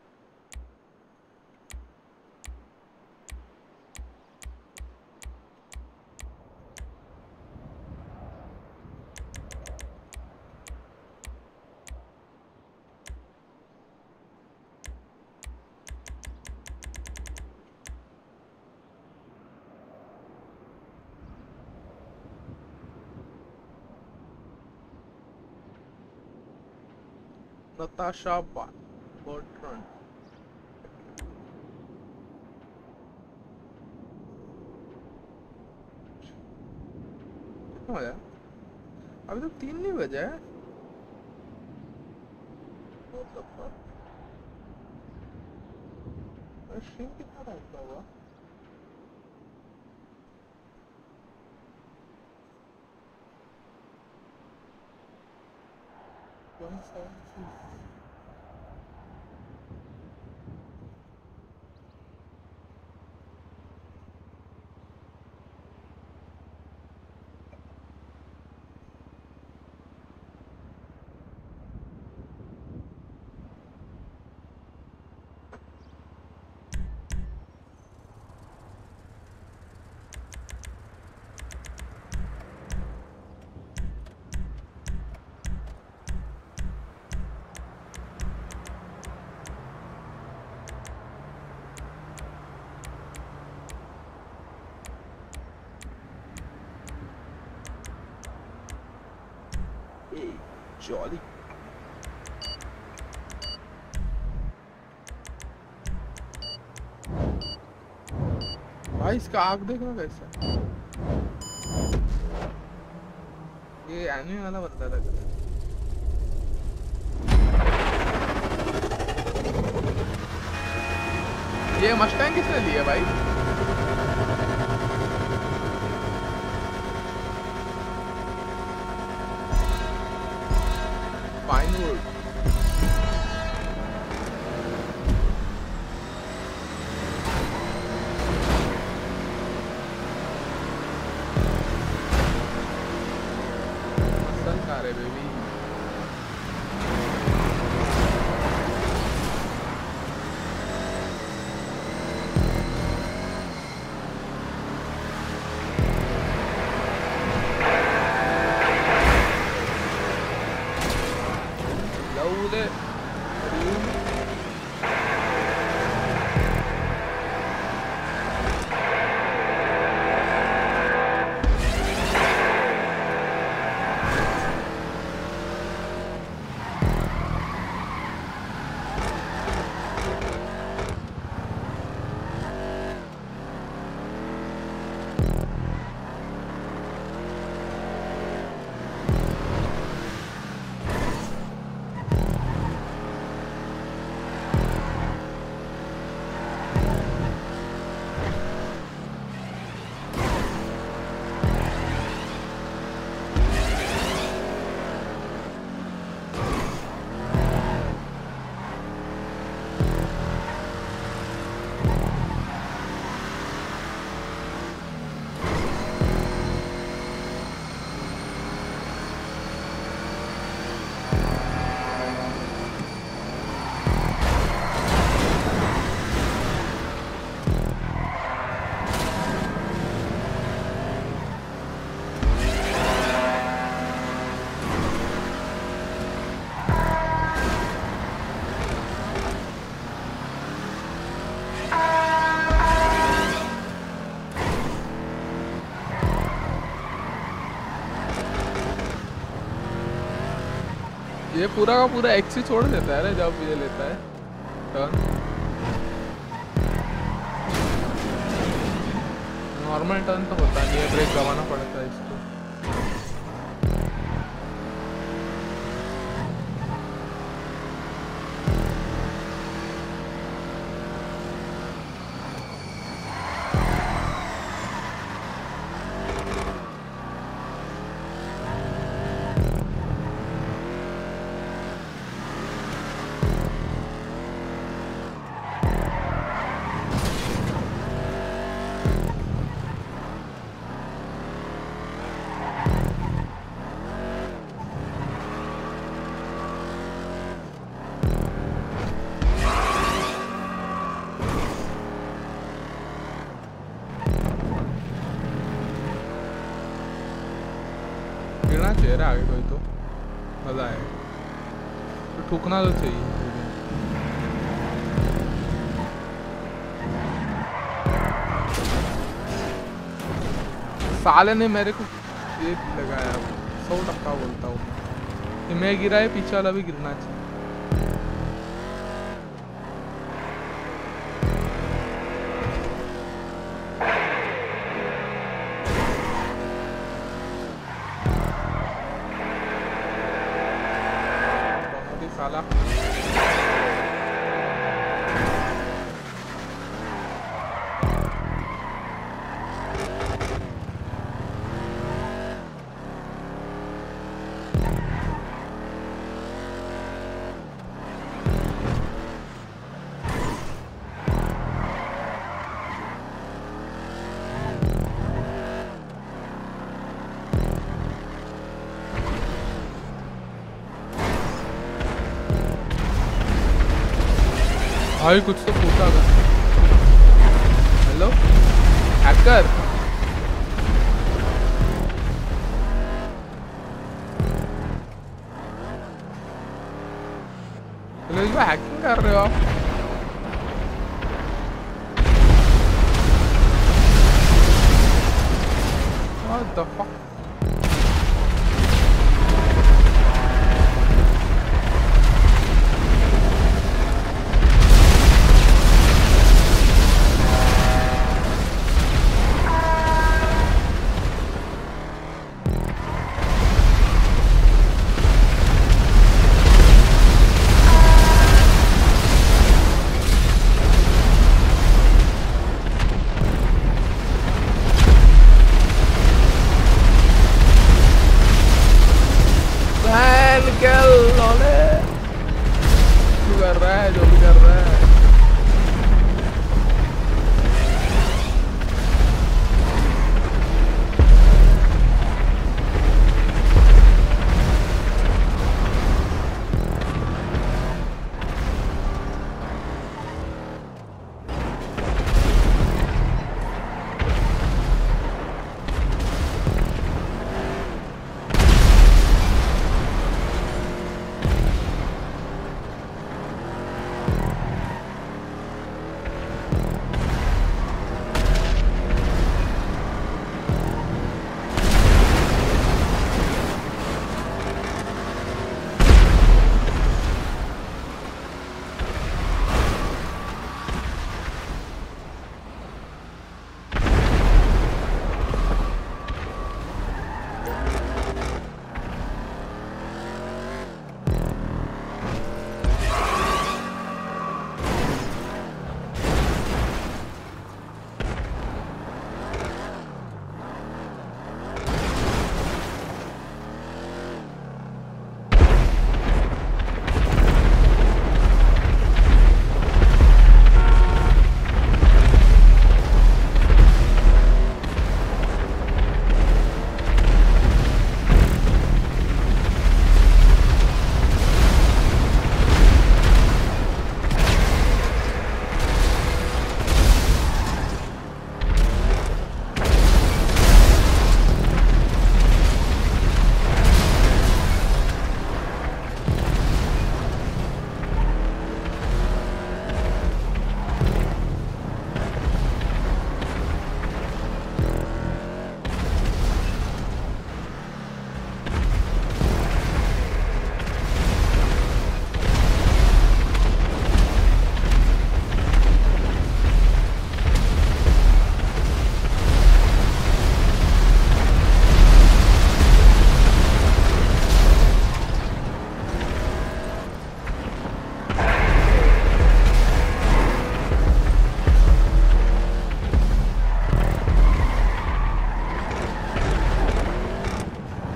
Natasha Bertrand। कितना बजा? अभी तो 3 नहीं बजा है। What the fuck? स्ट्रीम कितना टाइम का हुआ? जॉली भाई, इसका आग देखना कैसा। ये एनिमे वाला बंदा लग रहा है। ये मस्टैंग किसने लिया भाई? Pinewood। मसल कार है बेबी। Load it. ये पूरा का पूरा एक्स ही छोड़ देता है रे जब ये लेता है टर्न। नॉर्मल टर्न तो होता नहीं है, ब्रेक दबाना पड़ता है इसको। गिरना चाहिए रे आगे कोई तो मजा आएगा, तो ठुकना तो चाहिए। साले ने मेरे को ये लगाया 100% बोलता हूँ कि मैं गिरा है, पीछे वाला भी गिरना चाहिए। साला भाई कुछ तो पूछा था। हेलो हैकर, हैकिंग कर रहे हो आप? What the fuck?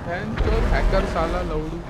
चोर हैकर साला लौड़ू।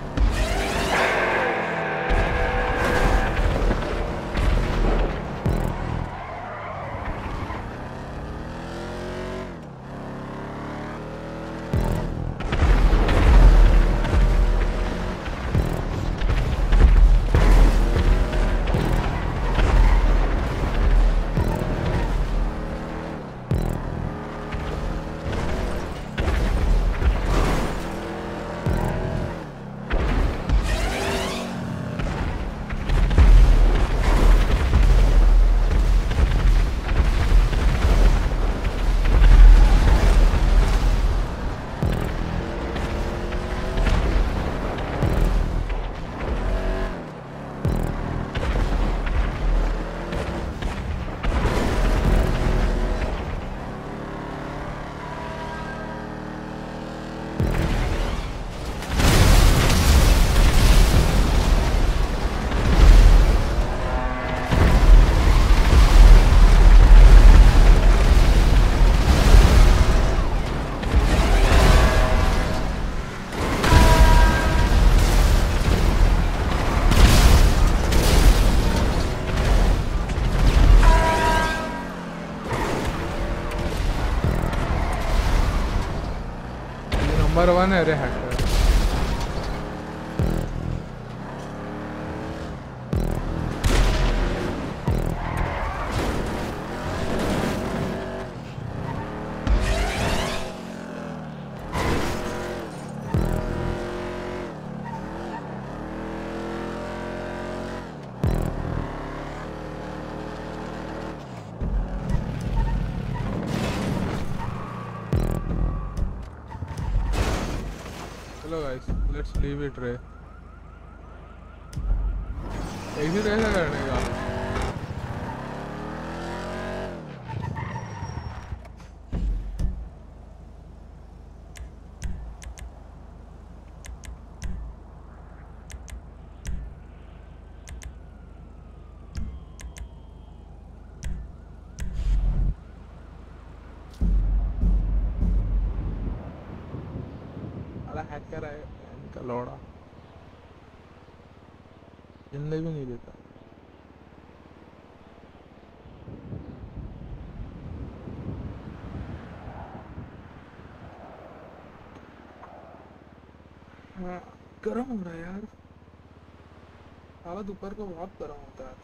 नंबर 1 है रे हैकर। चलो गाइस लेट्स लीव इट रे। ऐसी कैसे करने का? हैकर है इनका लौड़ा, जिंदे भी नहीं देता। गर्म हो रहा है यार, साला दोपहर को बहुत गर्म होता है।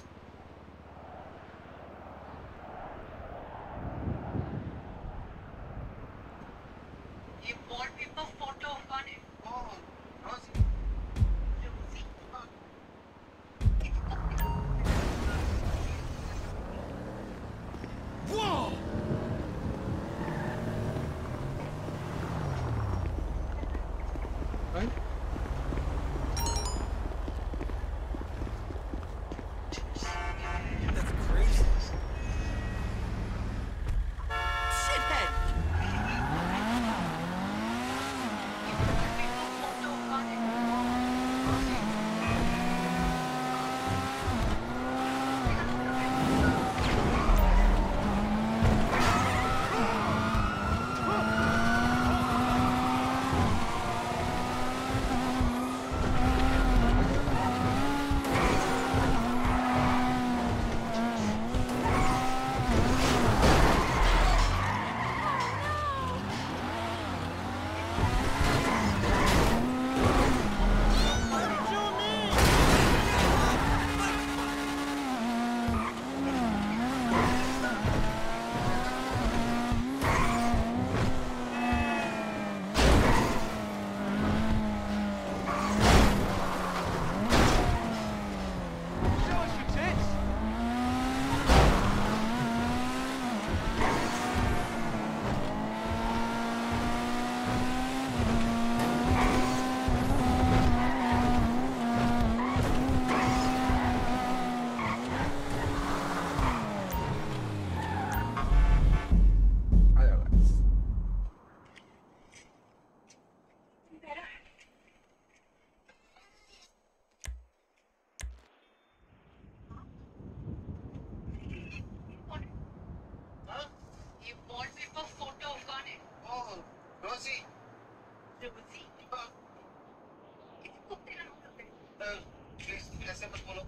ऐसे मत बोलो।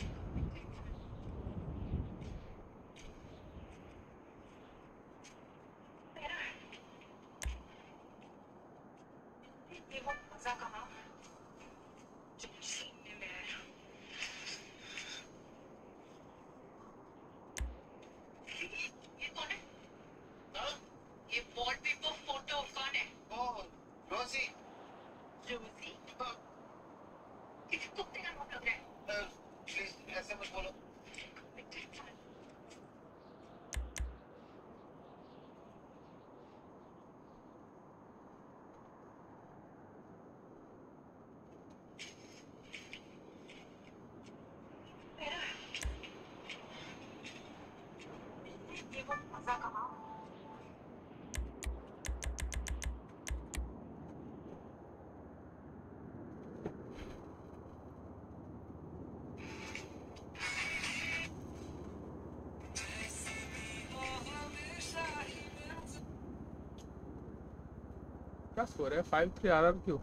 ये वो मजा कहाँ जो सीने में है। ये कौन है? हाँ? ये वॉलपेपर फोटो कौन है? ओह, रोजी। रोजी? हाँ, किसी कुत्ते का नाम लग रहा है। प्लीज ऐसे मत बोलो। ये वो मजा कहाँ क्या स्कोर है? 5-3 RR क्यों?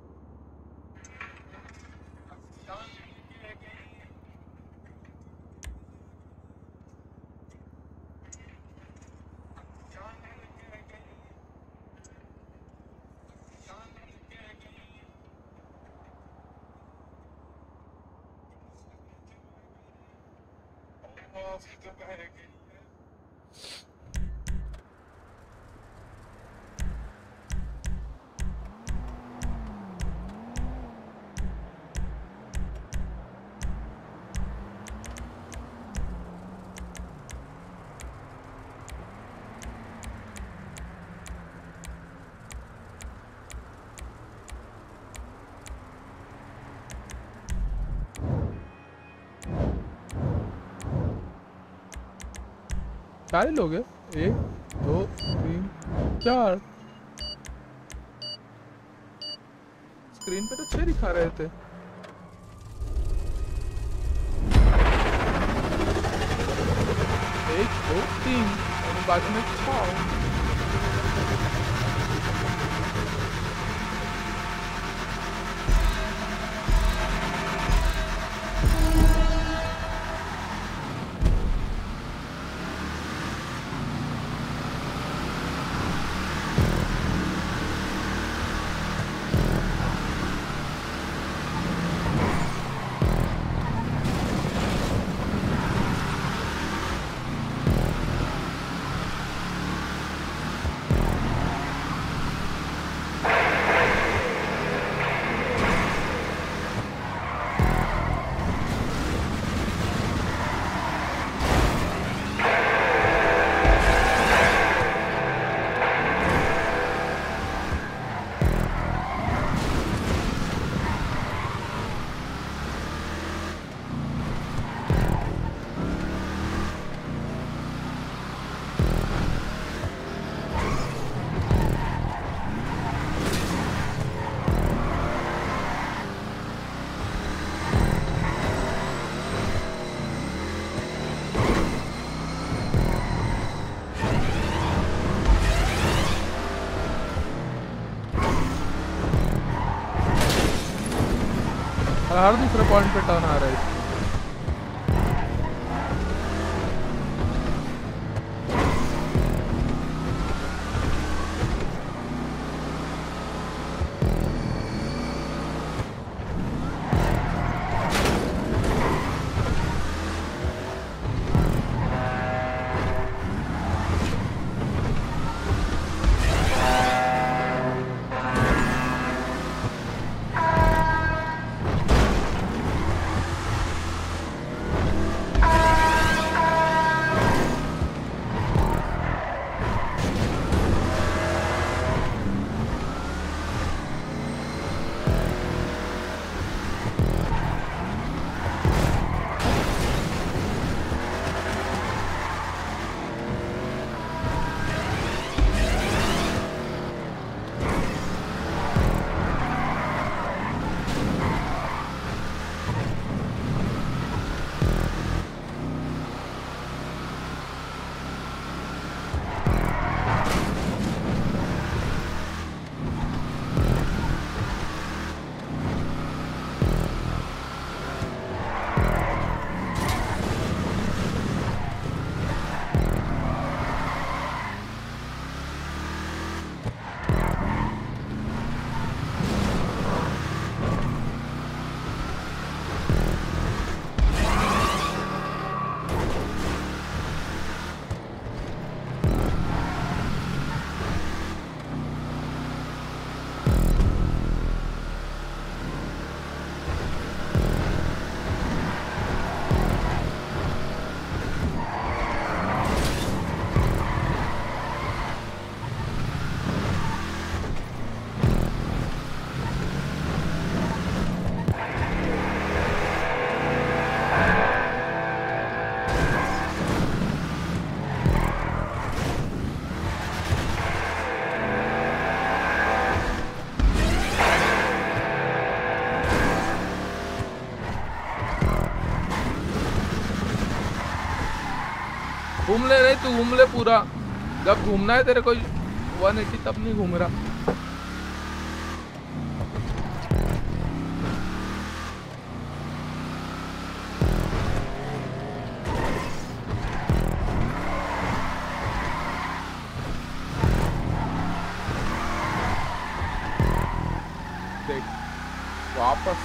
सारे लोग हैं? 1 2 3 4। स्क्रीन पे तो 6 दिखा रहे थे। 1 2 3 और बाकी में 6। हर दूसरे पॉइंट पे टर्न आ रहा है। घूम ले, नहीं तू घूम ले पूरा, जब घूमना है तेरे को 180 तब नहीं घूम रहा। देख वापस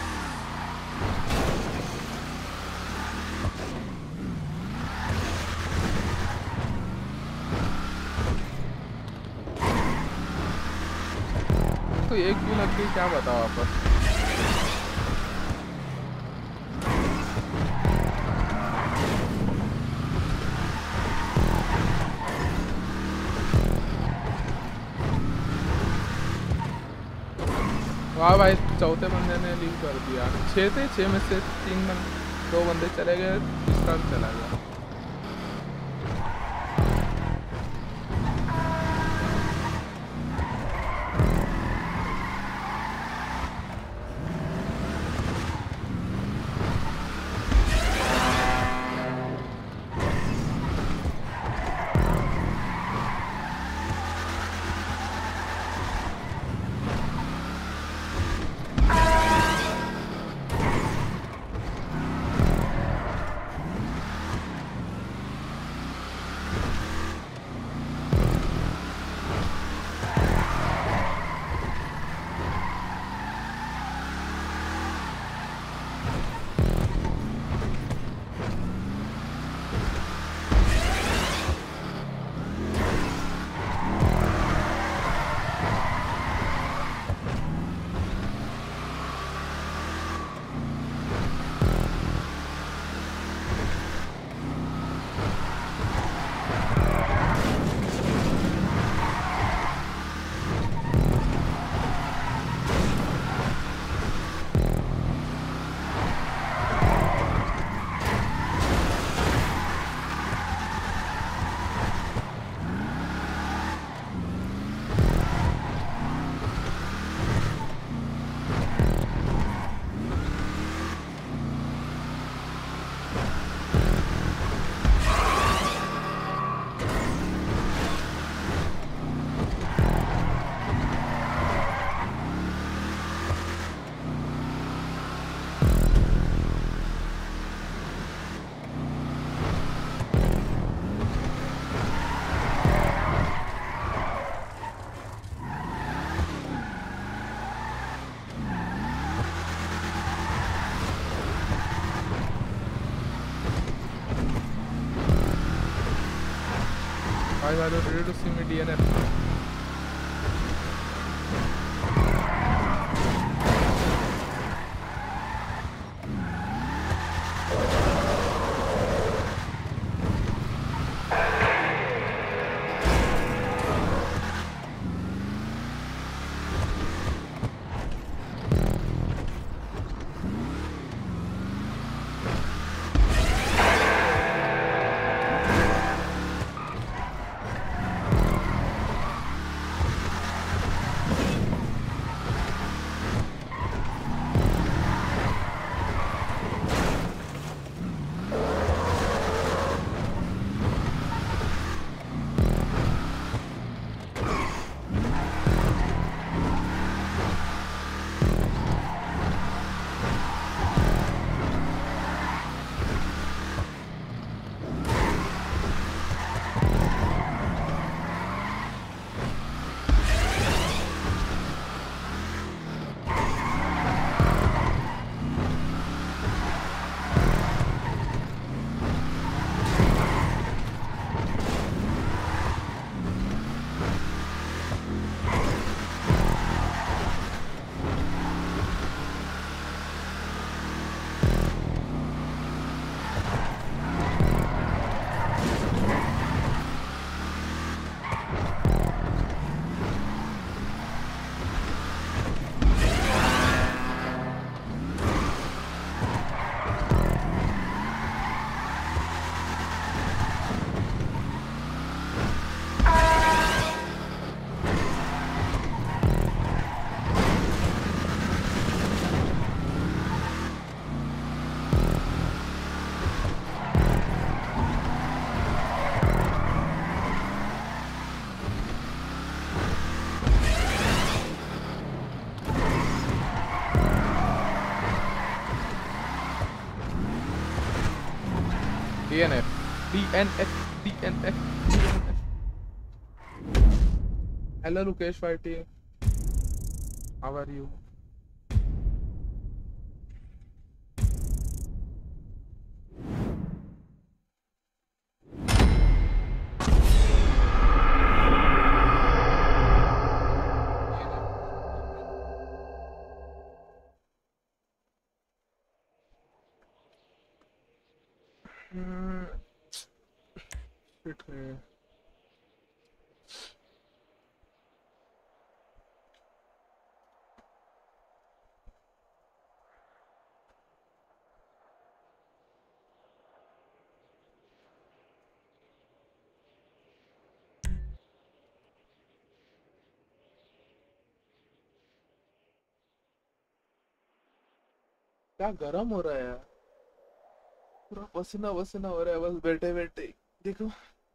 तो एक भी लग गई, क्या बता वापस। वाह भाई, चौथे बंदे ने लीव कर दिया। 6 थे, 6 में से 2 बंदे चले गए, तीसरा चला गया। Guys, are you ready to see me DNF? DNF, DNF, DNF, DNF. Hello Lukesh Whitey, how are you? Shit है. क्या गरम हो रहा है यार, पूरा पसीना पसीना हो रहा है बस बैठे बैठे. देखो,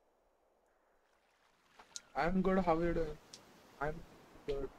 I'm good. How are you doing? I'm good.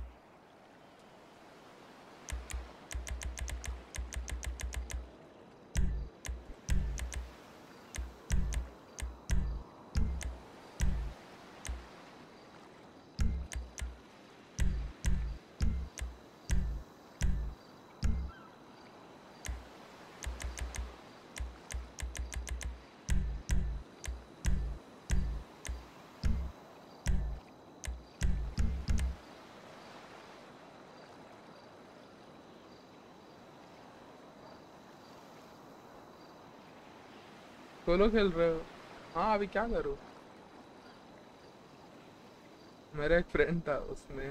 Solo खेल रहे हो? हाँ, अभी क्या करूँ? मेरा एक फ्रेंड था, उसने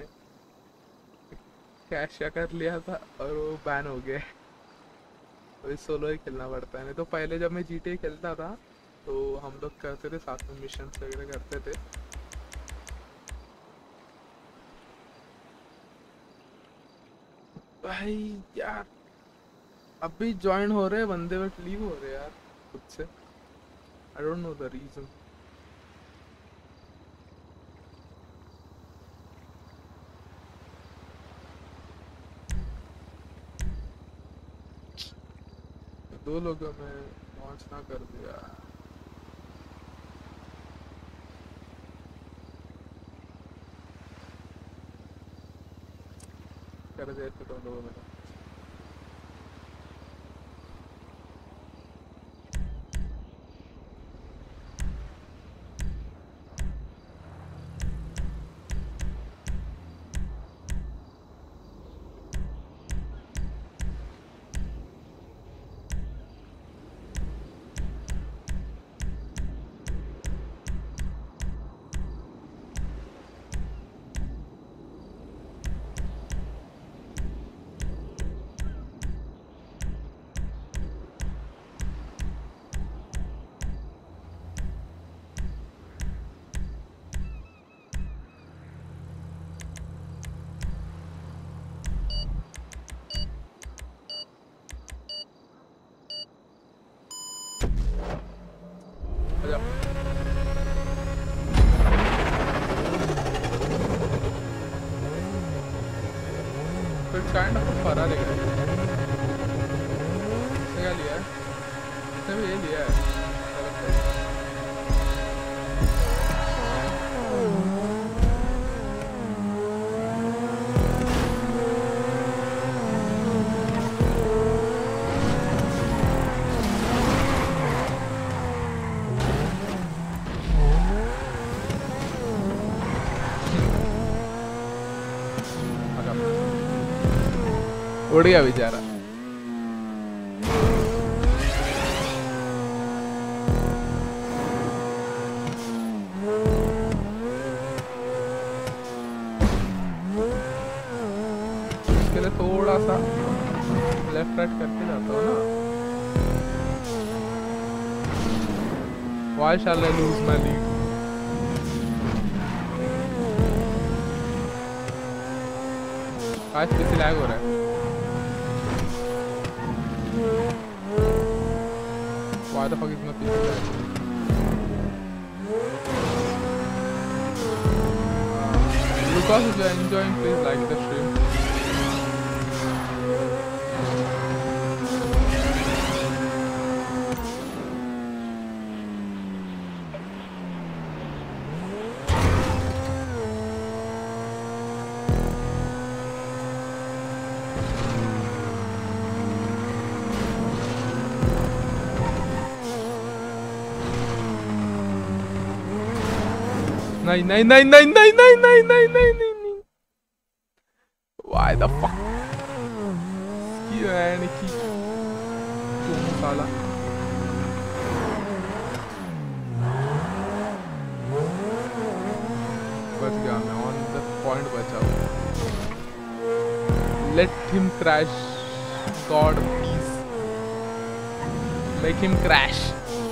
कैश कर लिया था और वो बैन हो गया. तो इस सोलो ही खेलना पड़ता है. नहीं तो पहले जब मैं GTA खेलता था तो हम लोग करते थे साथ में, मिशन वगैरह करते थे. भाई यार अभी ज्वाइन हो रहे बंदे बट लीव हो रहे यार खुद से. I don't know the reason. दो लोगों में लॉन्च ना कर दिया. कर दे तो दो लोगों में. kind of फरा लग रहा है. इसने क्या लिया है? इसने भी ये लिया है. उड़ गया बेचारा. इसके लिए थोड़ा सा लेफ्ट राइट करके जाता हूँ ना. Why shall I lose my lead? आज किसी लैग हो रहा है. Why the fuck is my PC lag? Lucas, if you are enjoying, please like the stream. नहीं नहीं नहीं नहीं नहीं नहीं नहीं नहीं नहीं नहीं. Why the fuck? यानी कि क्यों साला? बच गया मैं on the point बचा हूँ. Let him crash. God please make him crash.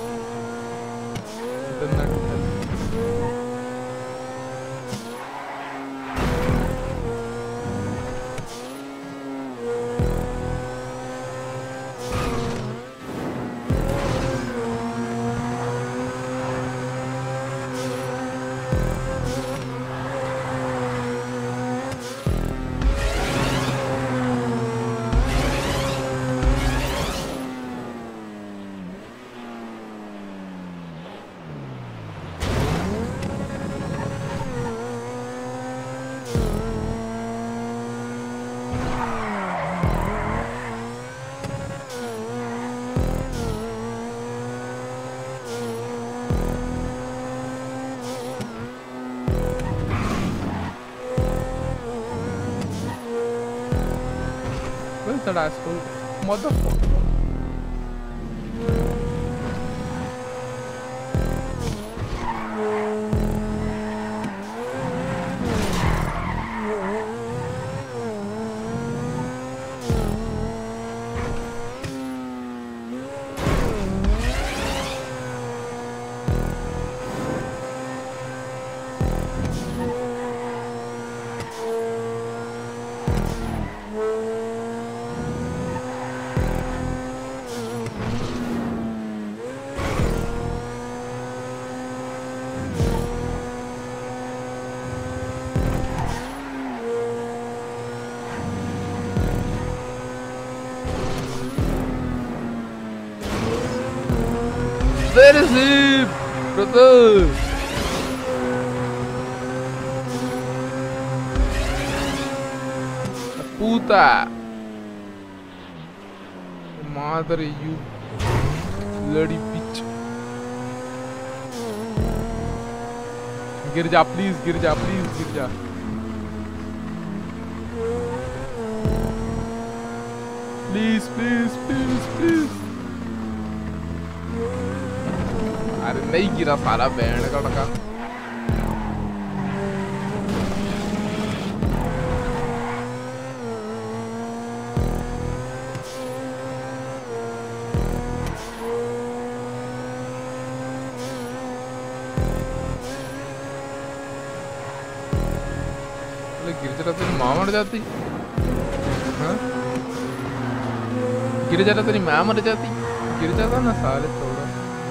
That asshole motherfucker. Where is he, brother? Puta! Mother, you bloody bitch! गिर जा, please, गिर जा, please, गिर जा. Please, please, please, please. अरे नहीं गिरा साला बैंड का टका. गिर जाता तेरी माँ मर जाती. हाँ? गिर जाता तेरी माँ मर जाती. गिर जाता ना साले थोड़ा.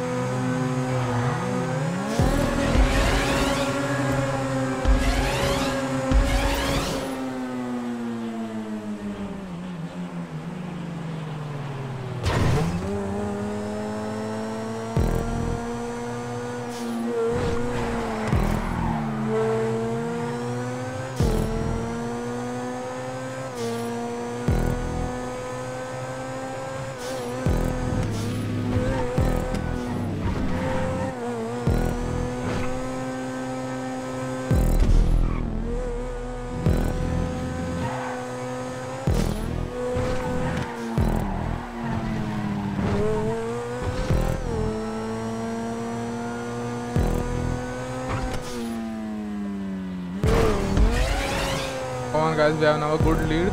Come on guys, we have now a good lead.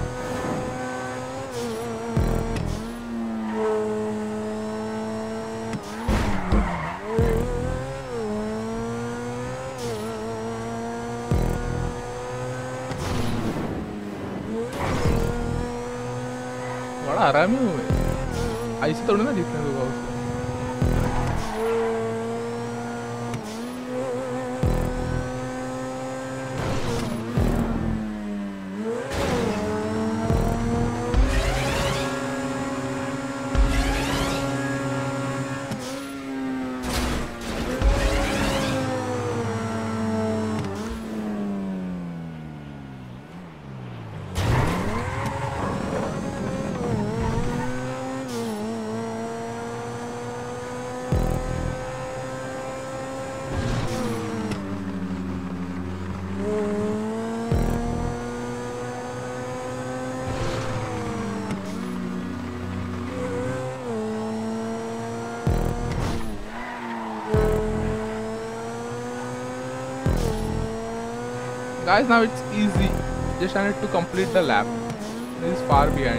बड़ा आरामी हुए. ऐसे थोड़ी ना जीतने दूंगा उसको. Guys, now it's easy. Just I need to complete the lap. This is far behind.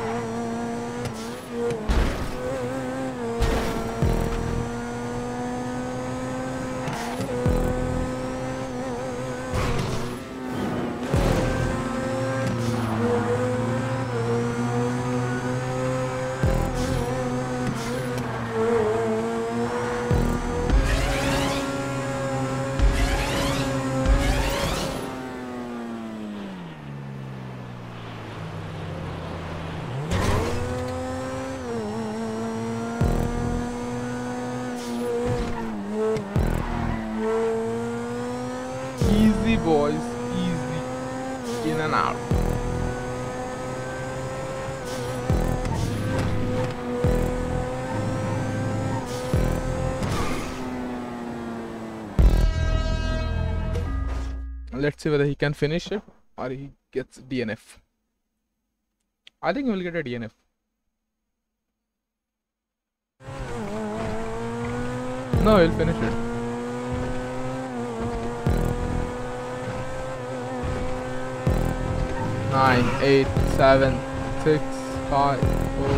Easy boys, easy. In and out. Let's see whether he can finish it or he gets DNF. I think he will get a DNF. No, he'll finish it. Nine, 8, 7, 6, 5, 4,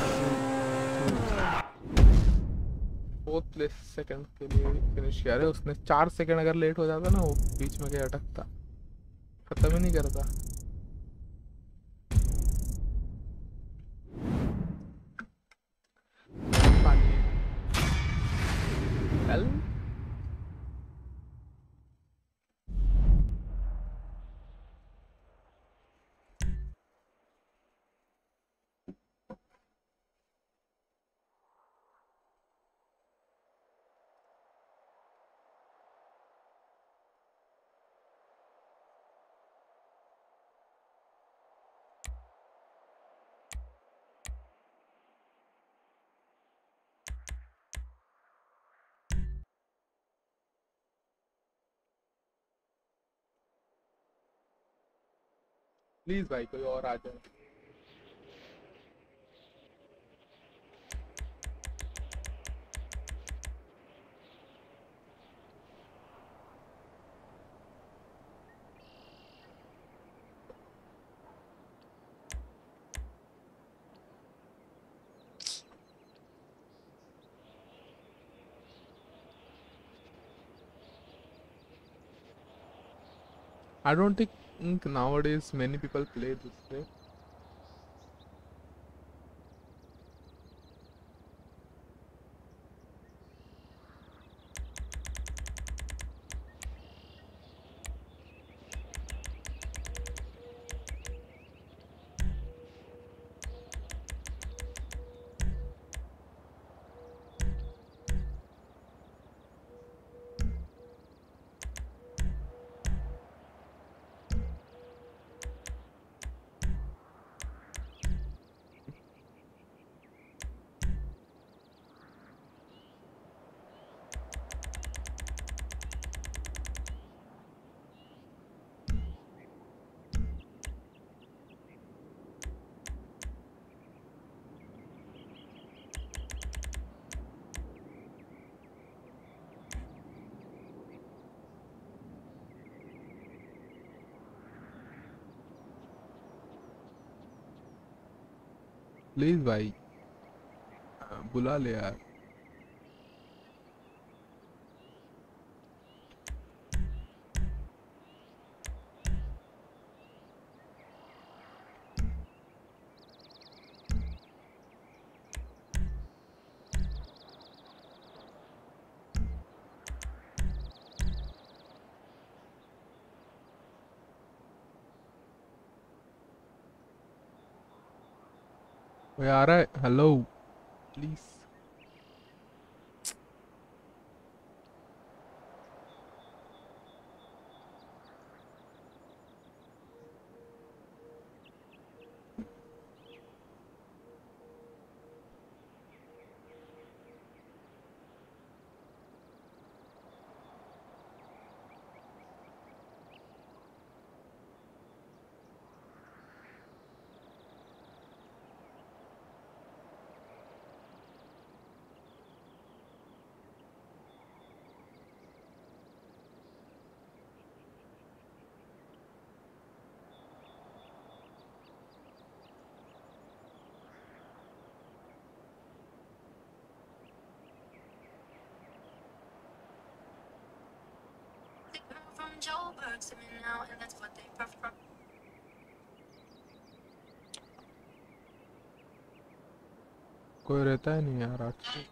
3, 2, 4th place second के लिए finish किया है उसने 4 second अगर late हो जाता ना वो बीच में क्या अटकता खत्म ही नहीं करता चल प्लीज भाई कोई और आ जाए I don't think nowadays many people play this way. Please भाई बुला ले यार कोई आ रहा है hello please Joe Berg's him in now, and that's what they prefer. कोई रहता है नहीं यार आज।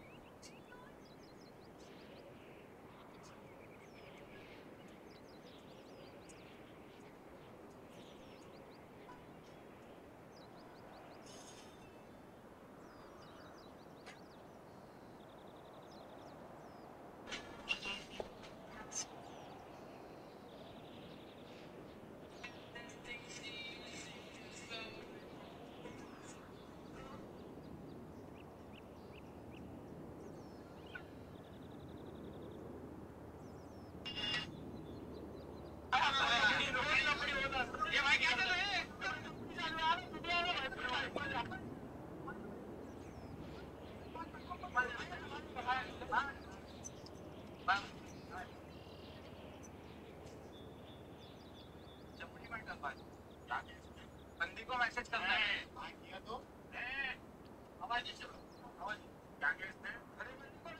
बंदी को मैसेज करना है किया तो आवाज चलो आवाज क्या केस है अरे बंदी को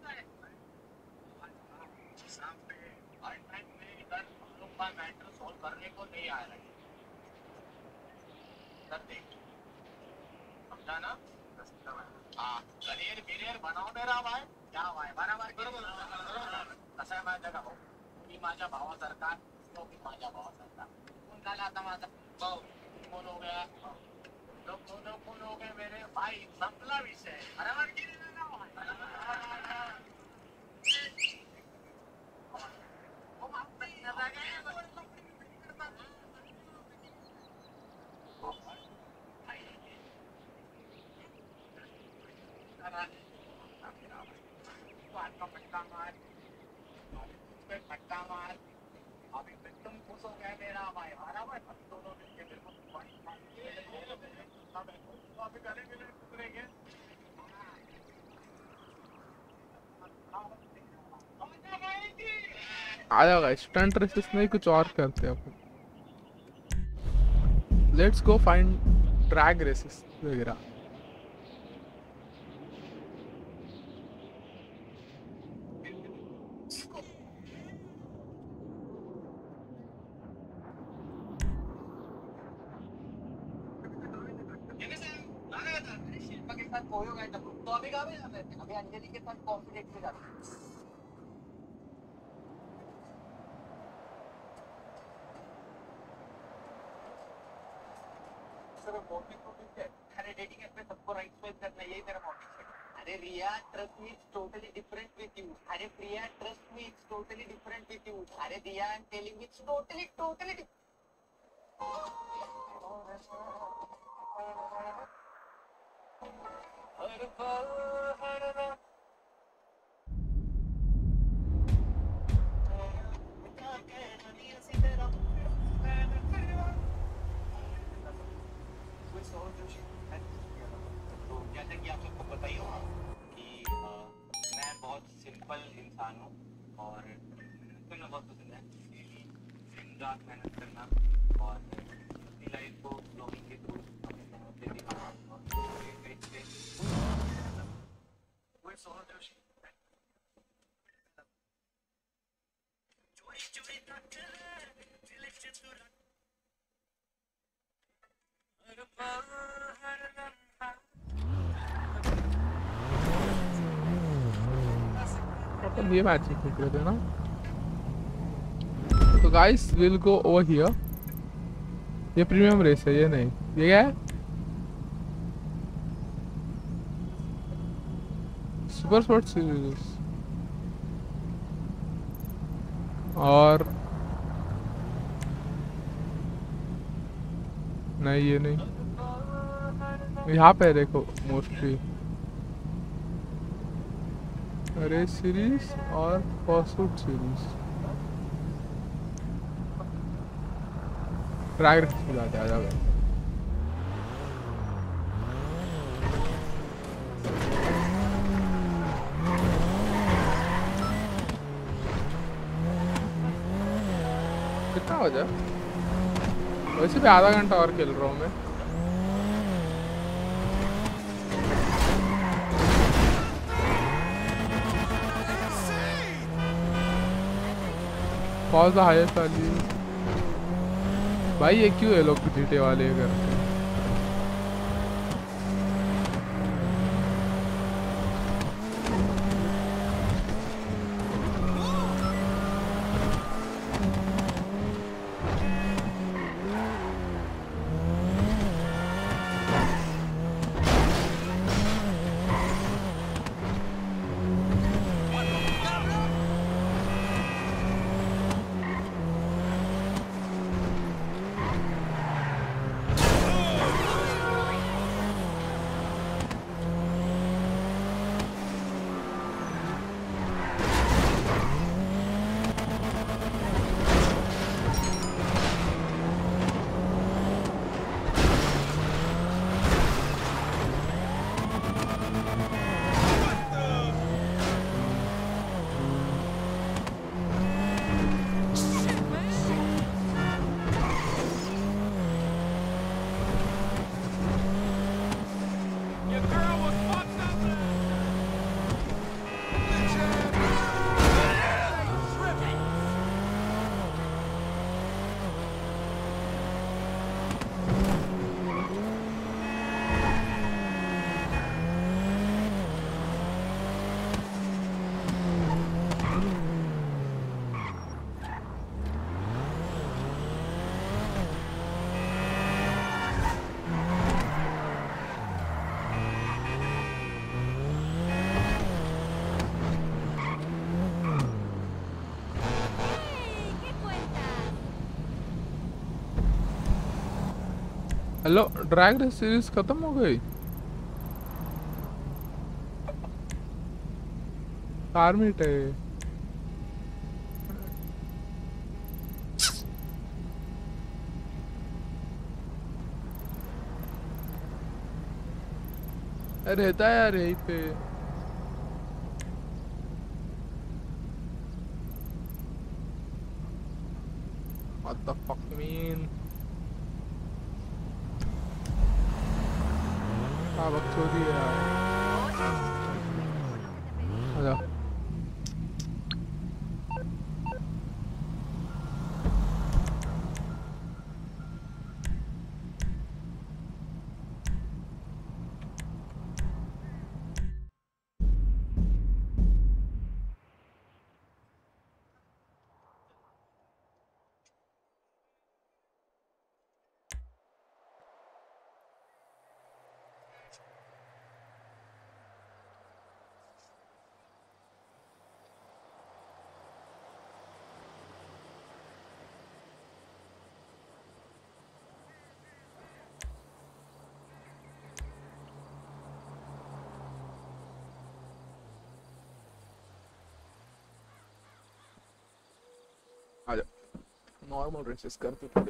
शाम पे आज नाइट में इधर हम लोग का मैटर सॉल्व करने को नहीं आ रहा है सर देख समझा ना हाँ करियर बिरियर बनाओ मेरा भाई क्या भाई बराबर कसं आहे माहिती का भाऊ मी माझ्या भावासारखा तो मी माझ्या भावासारखा कोण झाला आता माझा भाऊ कौन हो गया लोग दोनों कौन हो गए मेरे भाई संपला विषय बराबर की नहीं ना वो आप पे लगा गए फटका मार अभी तुम खुश हो गया मेरा भाई बराबर दोनों मिलके मेरे को अभी गले मिले उतरेंगे आ जाओ स्टंट रेसेस नहीं कुछ और करते हैं अपन। Let's go find drag races वगैरह। तो अभी कहाँ पे जाते हैं अभी अंजलि के साथ कॉफी डेट पे जाते हैं मॉर्निंग को ठीक है अरे डेटिंग ऐप पे सबको राइट स्वाइप करना यही मेरा मॉर्निंग है अरे Riya trust me it's totally different with you अरे Priya trust me it's totally different with you अरे Diya I am telling it's totally हर पल हर रात तो जैसे कि आप सबको पता ही होगा कि मैं बहुत सिंपल इंसान हूँ और करना बहुत पसंद है दिन रात मेहनत करना और अपनी लाइफ को ब्लॉगिंग के थ्रू ये मैच खेल रहे थे ना। तो guys will go over here. ये प्रीमियम रेस है ये नहीं ये क्या है सुपर स्पोर्ट सीरीज और नहीं ये नहीं यहाँ पे देखो मोस्टली रेस सीरीज और परसूट सीरीज ट्रैक रेस में जाते आ जाओगे। कितना हो जाए वैसे भी आधा घंटा और खेल रहा हूँ मैं। Cause the highest value. भाई ये क्यों है लोग GTA वाले करते हैं? हेलो ड्रैग रेस सीरीज खत्म हो गई? कारमीट है। रहता है यार यहीं पे। What the fuck mean? हाँ बकचोदी है यार। आजा। आजा नॉर्मल रेसेस करते थोड़ी।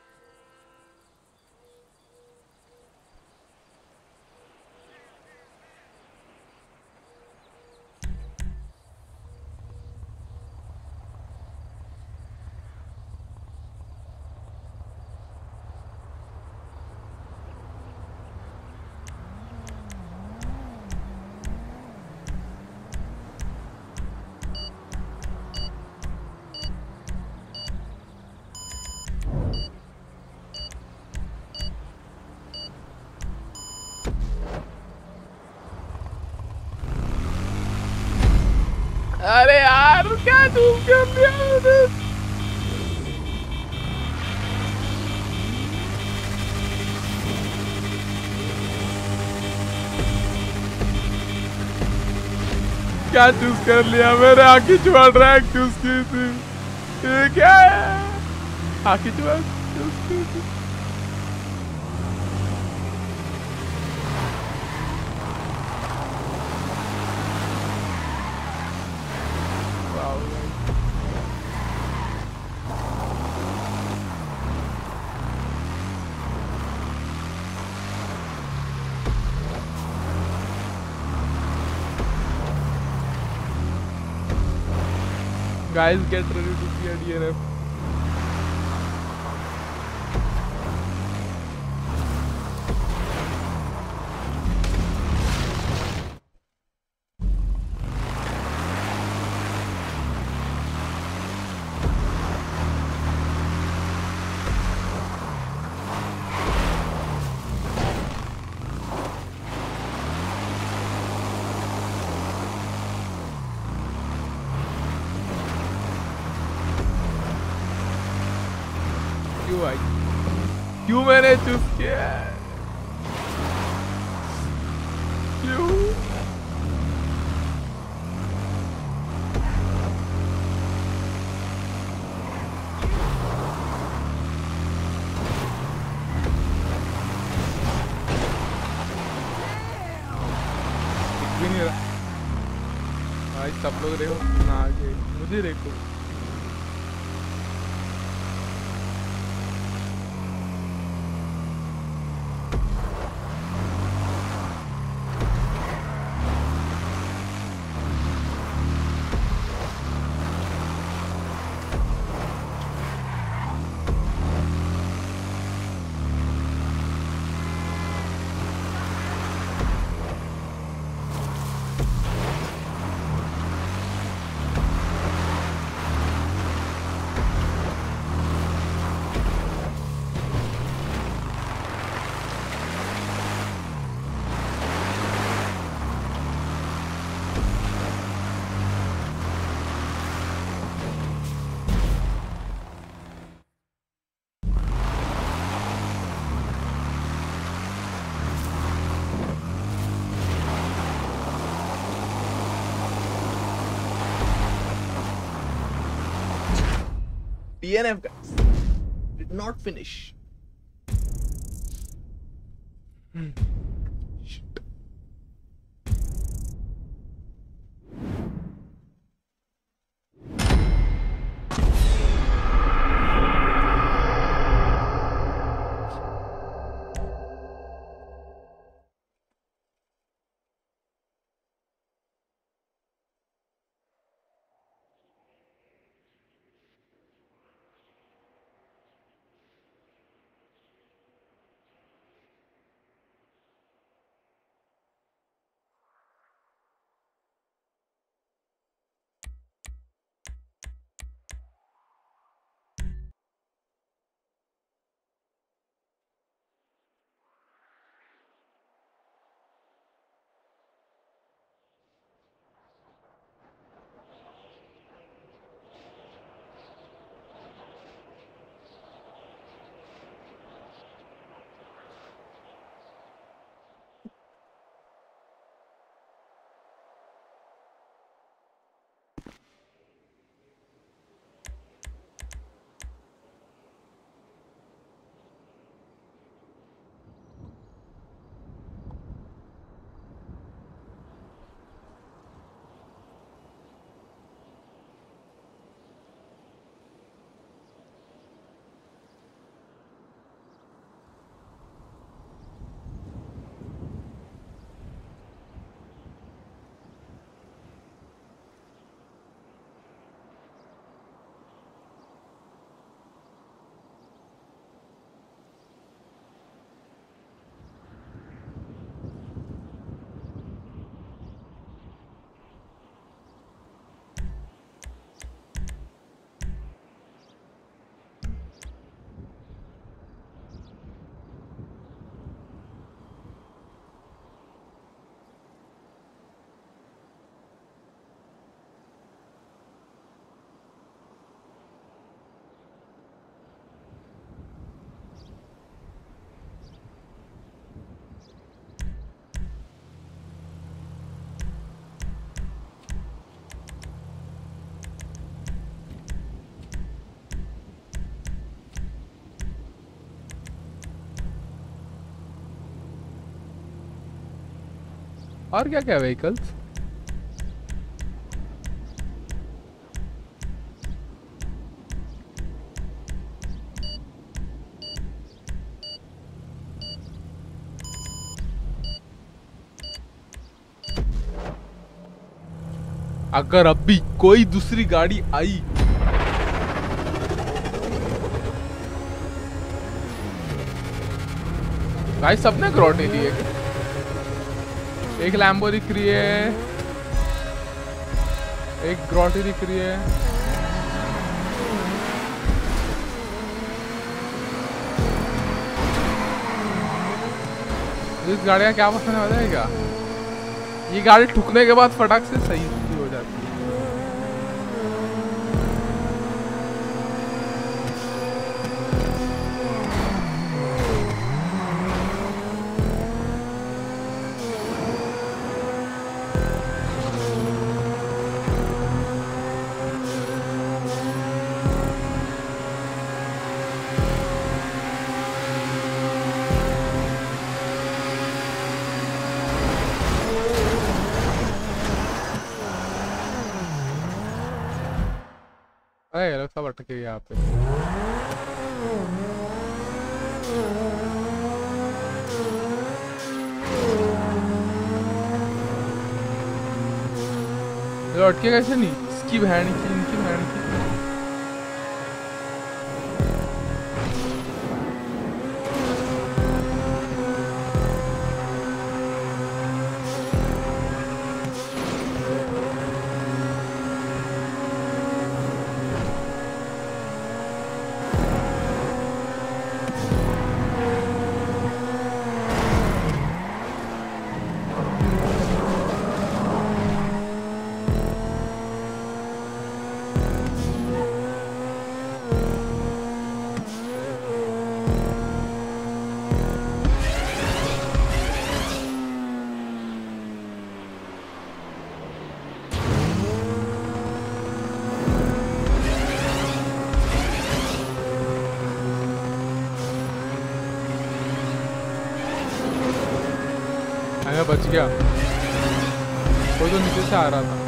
अरे यार क्या चूक कर दिया मैंने? क्या चूज कर लिया? मेरे आखी चुआ ट्रैक चूज की थी। ये क्या है? आखी चुआ चूज की थी। Guys, get ready to see a DNF. क्यों मैंने चूज किया? क्यों? दिख भी नहीं रहा भाई। सब लोग देखो ना, आगे मुझे देखो। DNF guys, did not finish. Shit. और क्या क्या व्हीकल्स? अगर अभी कोई दूसरी गाड़ी आई भाई, सबने ग्रॉटी दी है। एक लैम्बो दिख रही है, एक ग्रॉटी दिख रही है। इस गाड़ी का क्या पसंद है क्या? ये गाड़ी ठुकने के बाद फटाक से सही हो जाती है। ये लोग सब अटके यहाँ पे। ये अटके कैसे नहीं? इसकी बहन की, इनकी बहन की। बच गया, कोई तो नीचे से आ रहा था।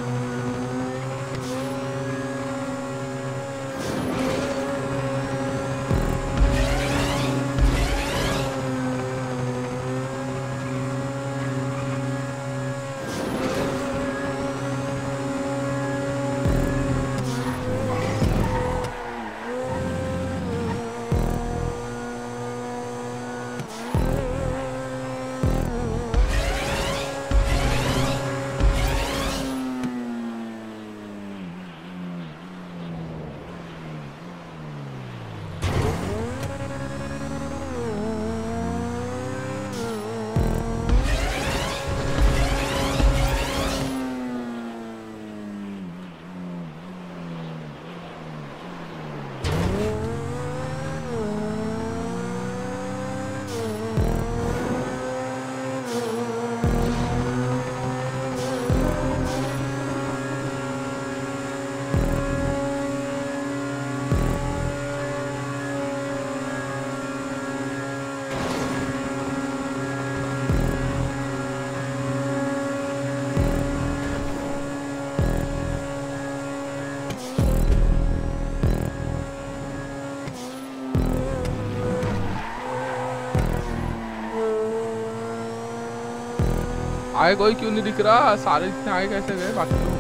आगे कोई क्यों नहीं दिख रहा? सारे इतने आगे कैसे गए बाकी लोग?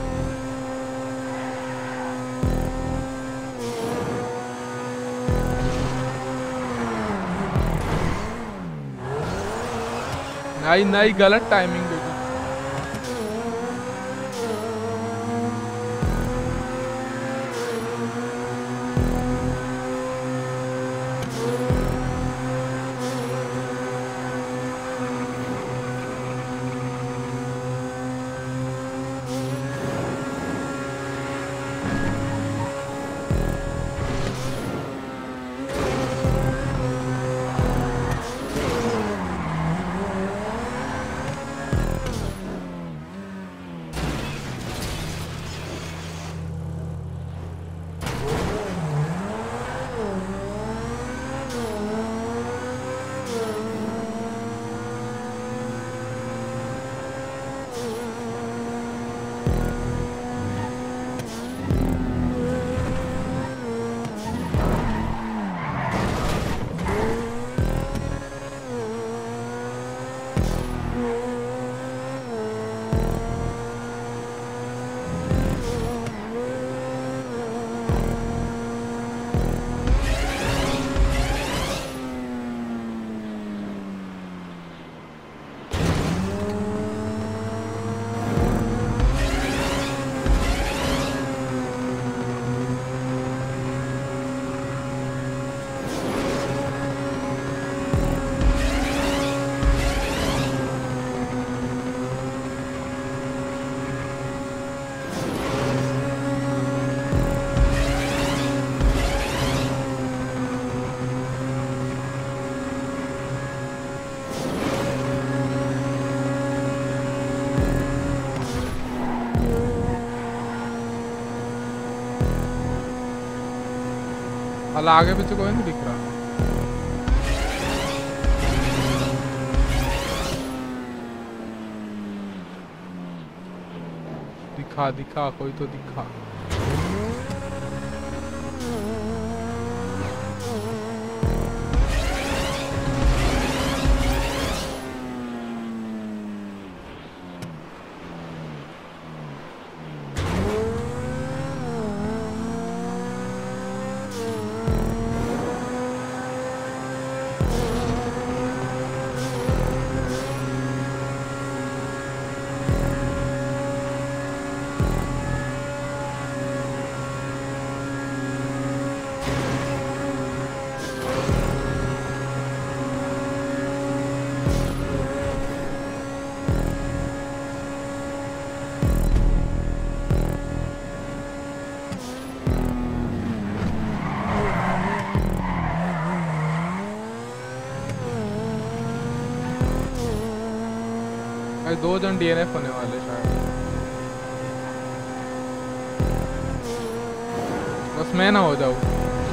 नहीं नहीं, गलत टाइमिंग देखी। अल्लाह आगे पीछे कोई नहीं दिख रहा। दिखा दिखा, कोई तो दिखा। भाई 2 जन DNF होने वाले शायद, बस मैं ना हो जाऊँ।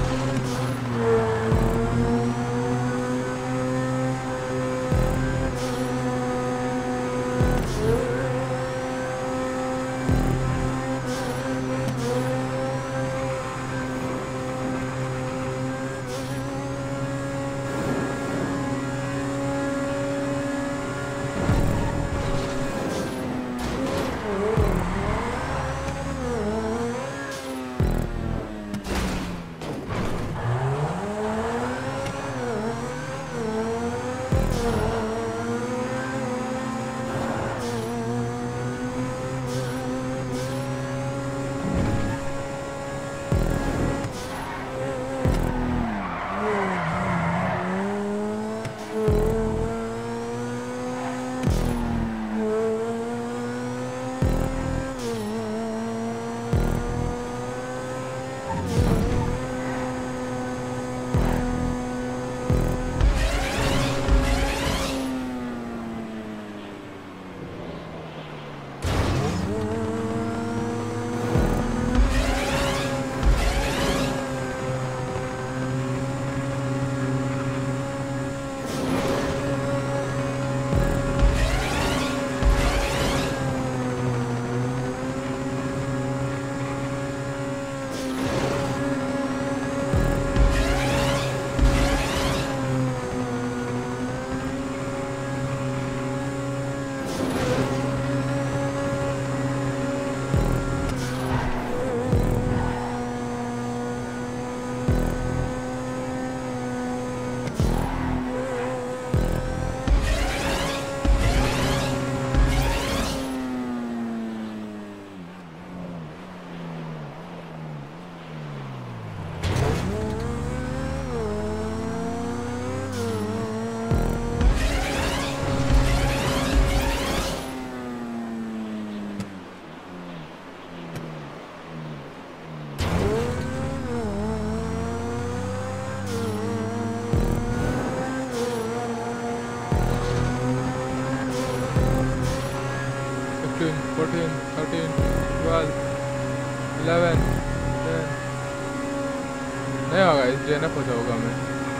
नहीं होगा, इस DNF हो जाऊंगा मैं।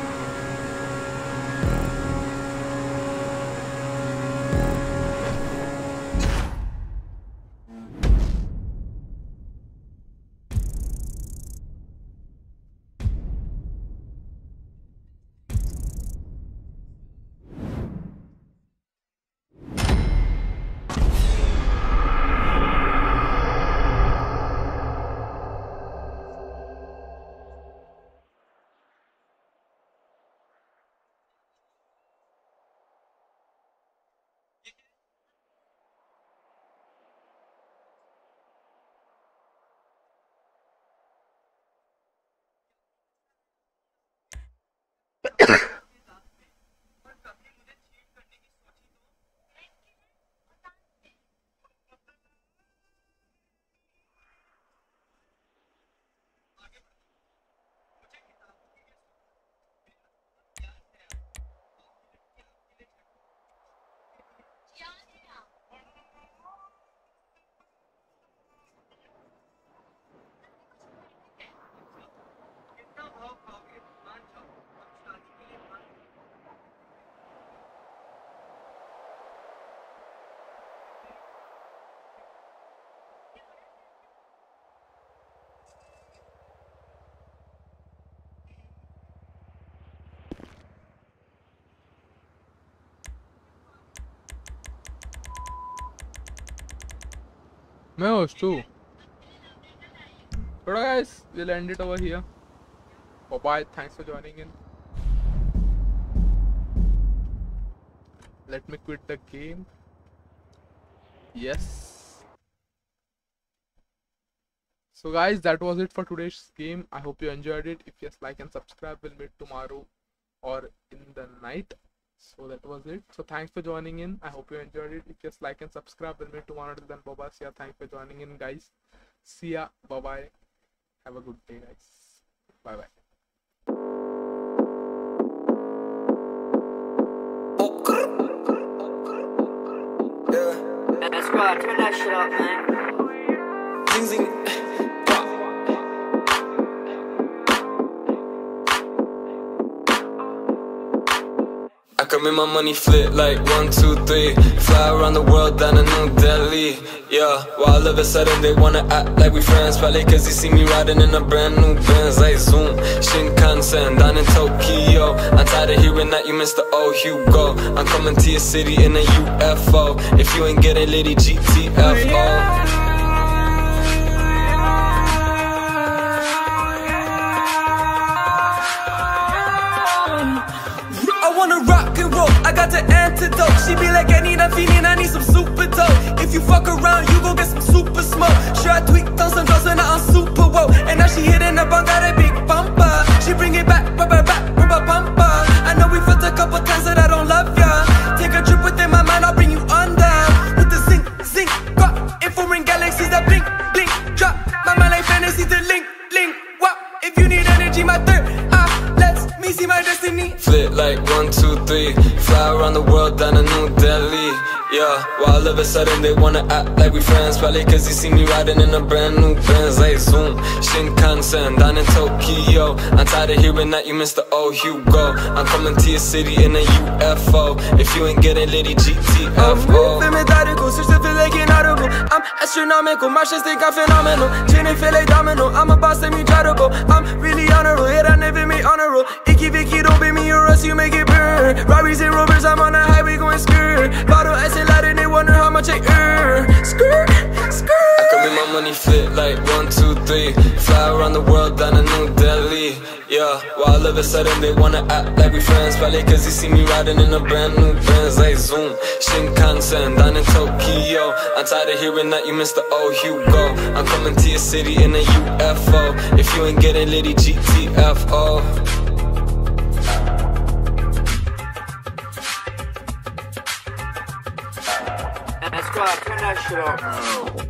मैं host too. But guys, we'll end it over here. Bye bye. Thanks for joining in. Let me quit the game. Yes. So guys, that was it for today's game. I hope you enjoyed it. If yes, like and subscribe. We'll meet tomorrow or in the night. So that was it. So thanks for joining in. I hope you enjoyed it. If yes, like and subscribe. We'll meet tomorrow. Till then, bye bye. See ya. Thanks for joining in, guys. See ya. Bye bye. Have a good day, guys. Bye bye. Yeah. Squad, turn that shit up, man. Zing zing. I can make my money flip like 1, 2, 3. Fly around the world down to New Delhi. Yeah, while all of a sudden they wanna act like we friends. Probably cause they see me riding in a brand new Benz. Like Zoom, Shinkansen, down in Tokyo. I'm tired of hearing that you missed the old Hugo. I'm coming to your city in a UFO. If you ain't getting Lady GTFO. I wanna rock and roll, I got the antidote. She be like, I need a feeling, I need some super dope. If you fuck around, you gon' get some super smoke. Sure, I tweaked on some drugs and now I'm super woke. And now she hitting up on got a big bumper. She bring it back, bumper, bumper. I know we fucked a couple times that I don't love ya. Take a trip within my mind, I'll bring you under. With the zing, rock, infrared galaxies that blink, drop. My mind like fantasy to link, wow. If you need energy, my third eye, let's me see my destiny. Flip like 1, 2, 3. Fly around the world down to New Delhi. Yeah, while all of a sudden they wanna act like we friends. Probably cause they see me riding in a brand new Benz. Like Zoom, Shinkansen, down in Tokyo. I'm tired of hearing that you missed the old Hugo. I'm coming to your city in a UFO. If you ain't getting Lady GTFO. I'm astronomical, my shit think I'm phenomenal. Chin feel like domino, I'm a boss, let me try to go. I'm really honorable, hit I never made honor roll. Icky Vicky, don't pay me or else you make it burn. Robberies and rovers, I'm on the highway going skirt. Bottle ice and light and they wonder how much I earn. Skirt. I can make my money flip like 1, 2, 3. Fly around the world down to New Delhi. Yeah, while all of a sudden they wanna act like we friends. Probably cause they see me riding in a brand new Benz. Like Zoom, Shinkansen, down in Tokyo. I'm tired of hearing that you missed the old Hugo. I'm coming to your city in a UFO. If you ain't getting Lady GTFO. Squad, turn that shit up.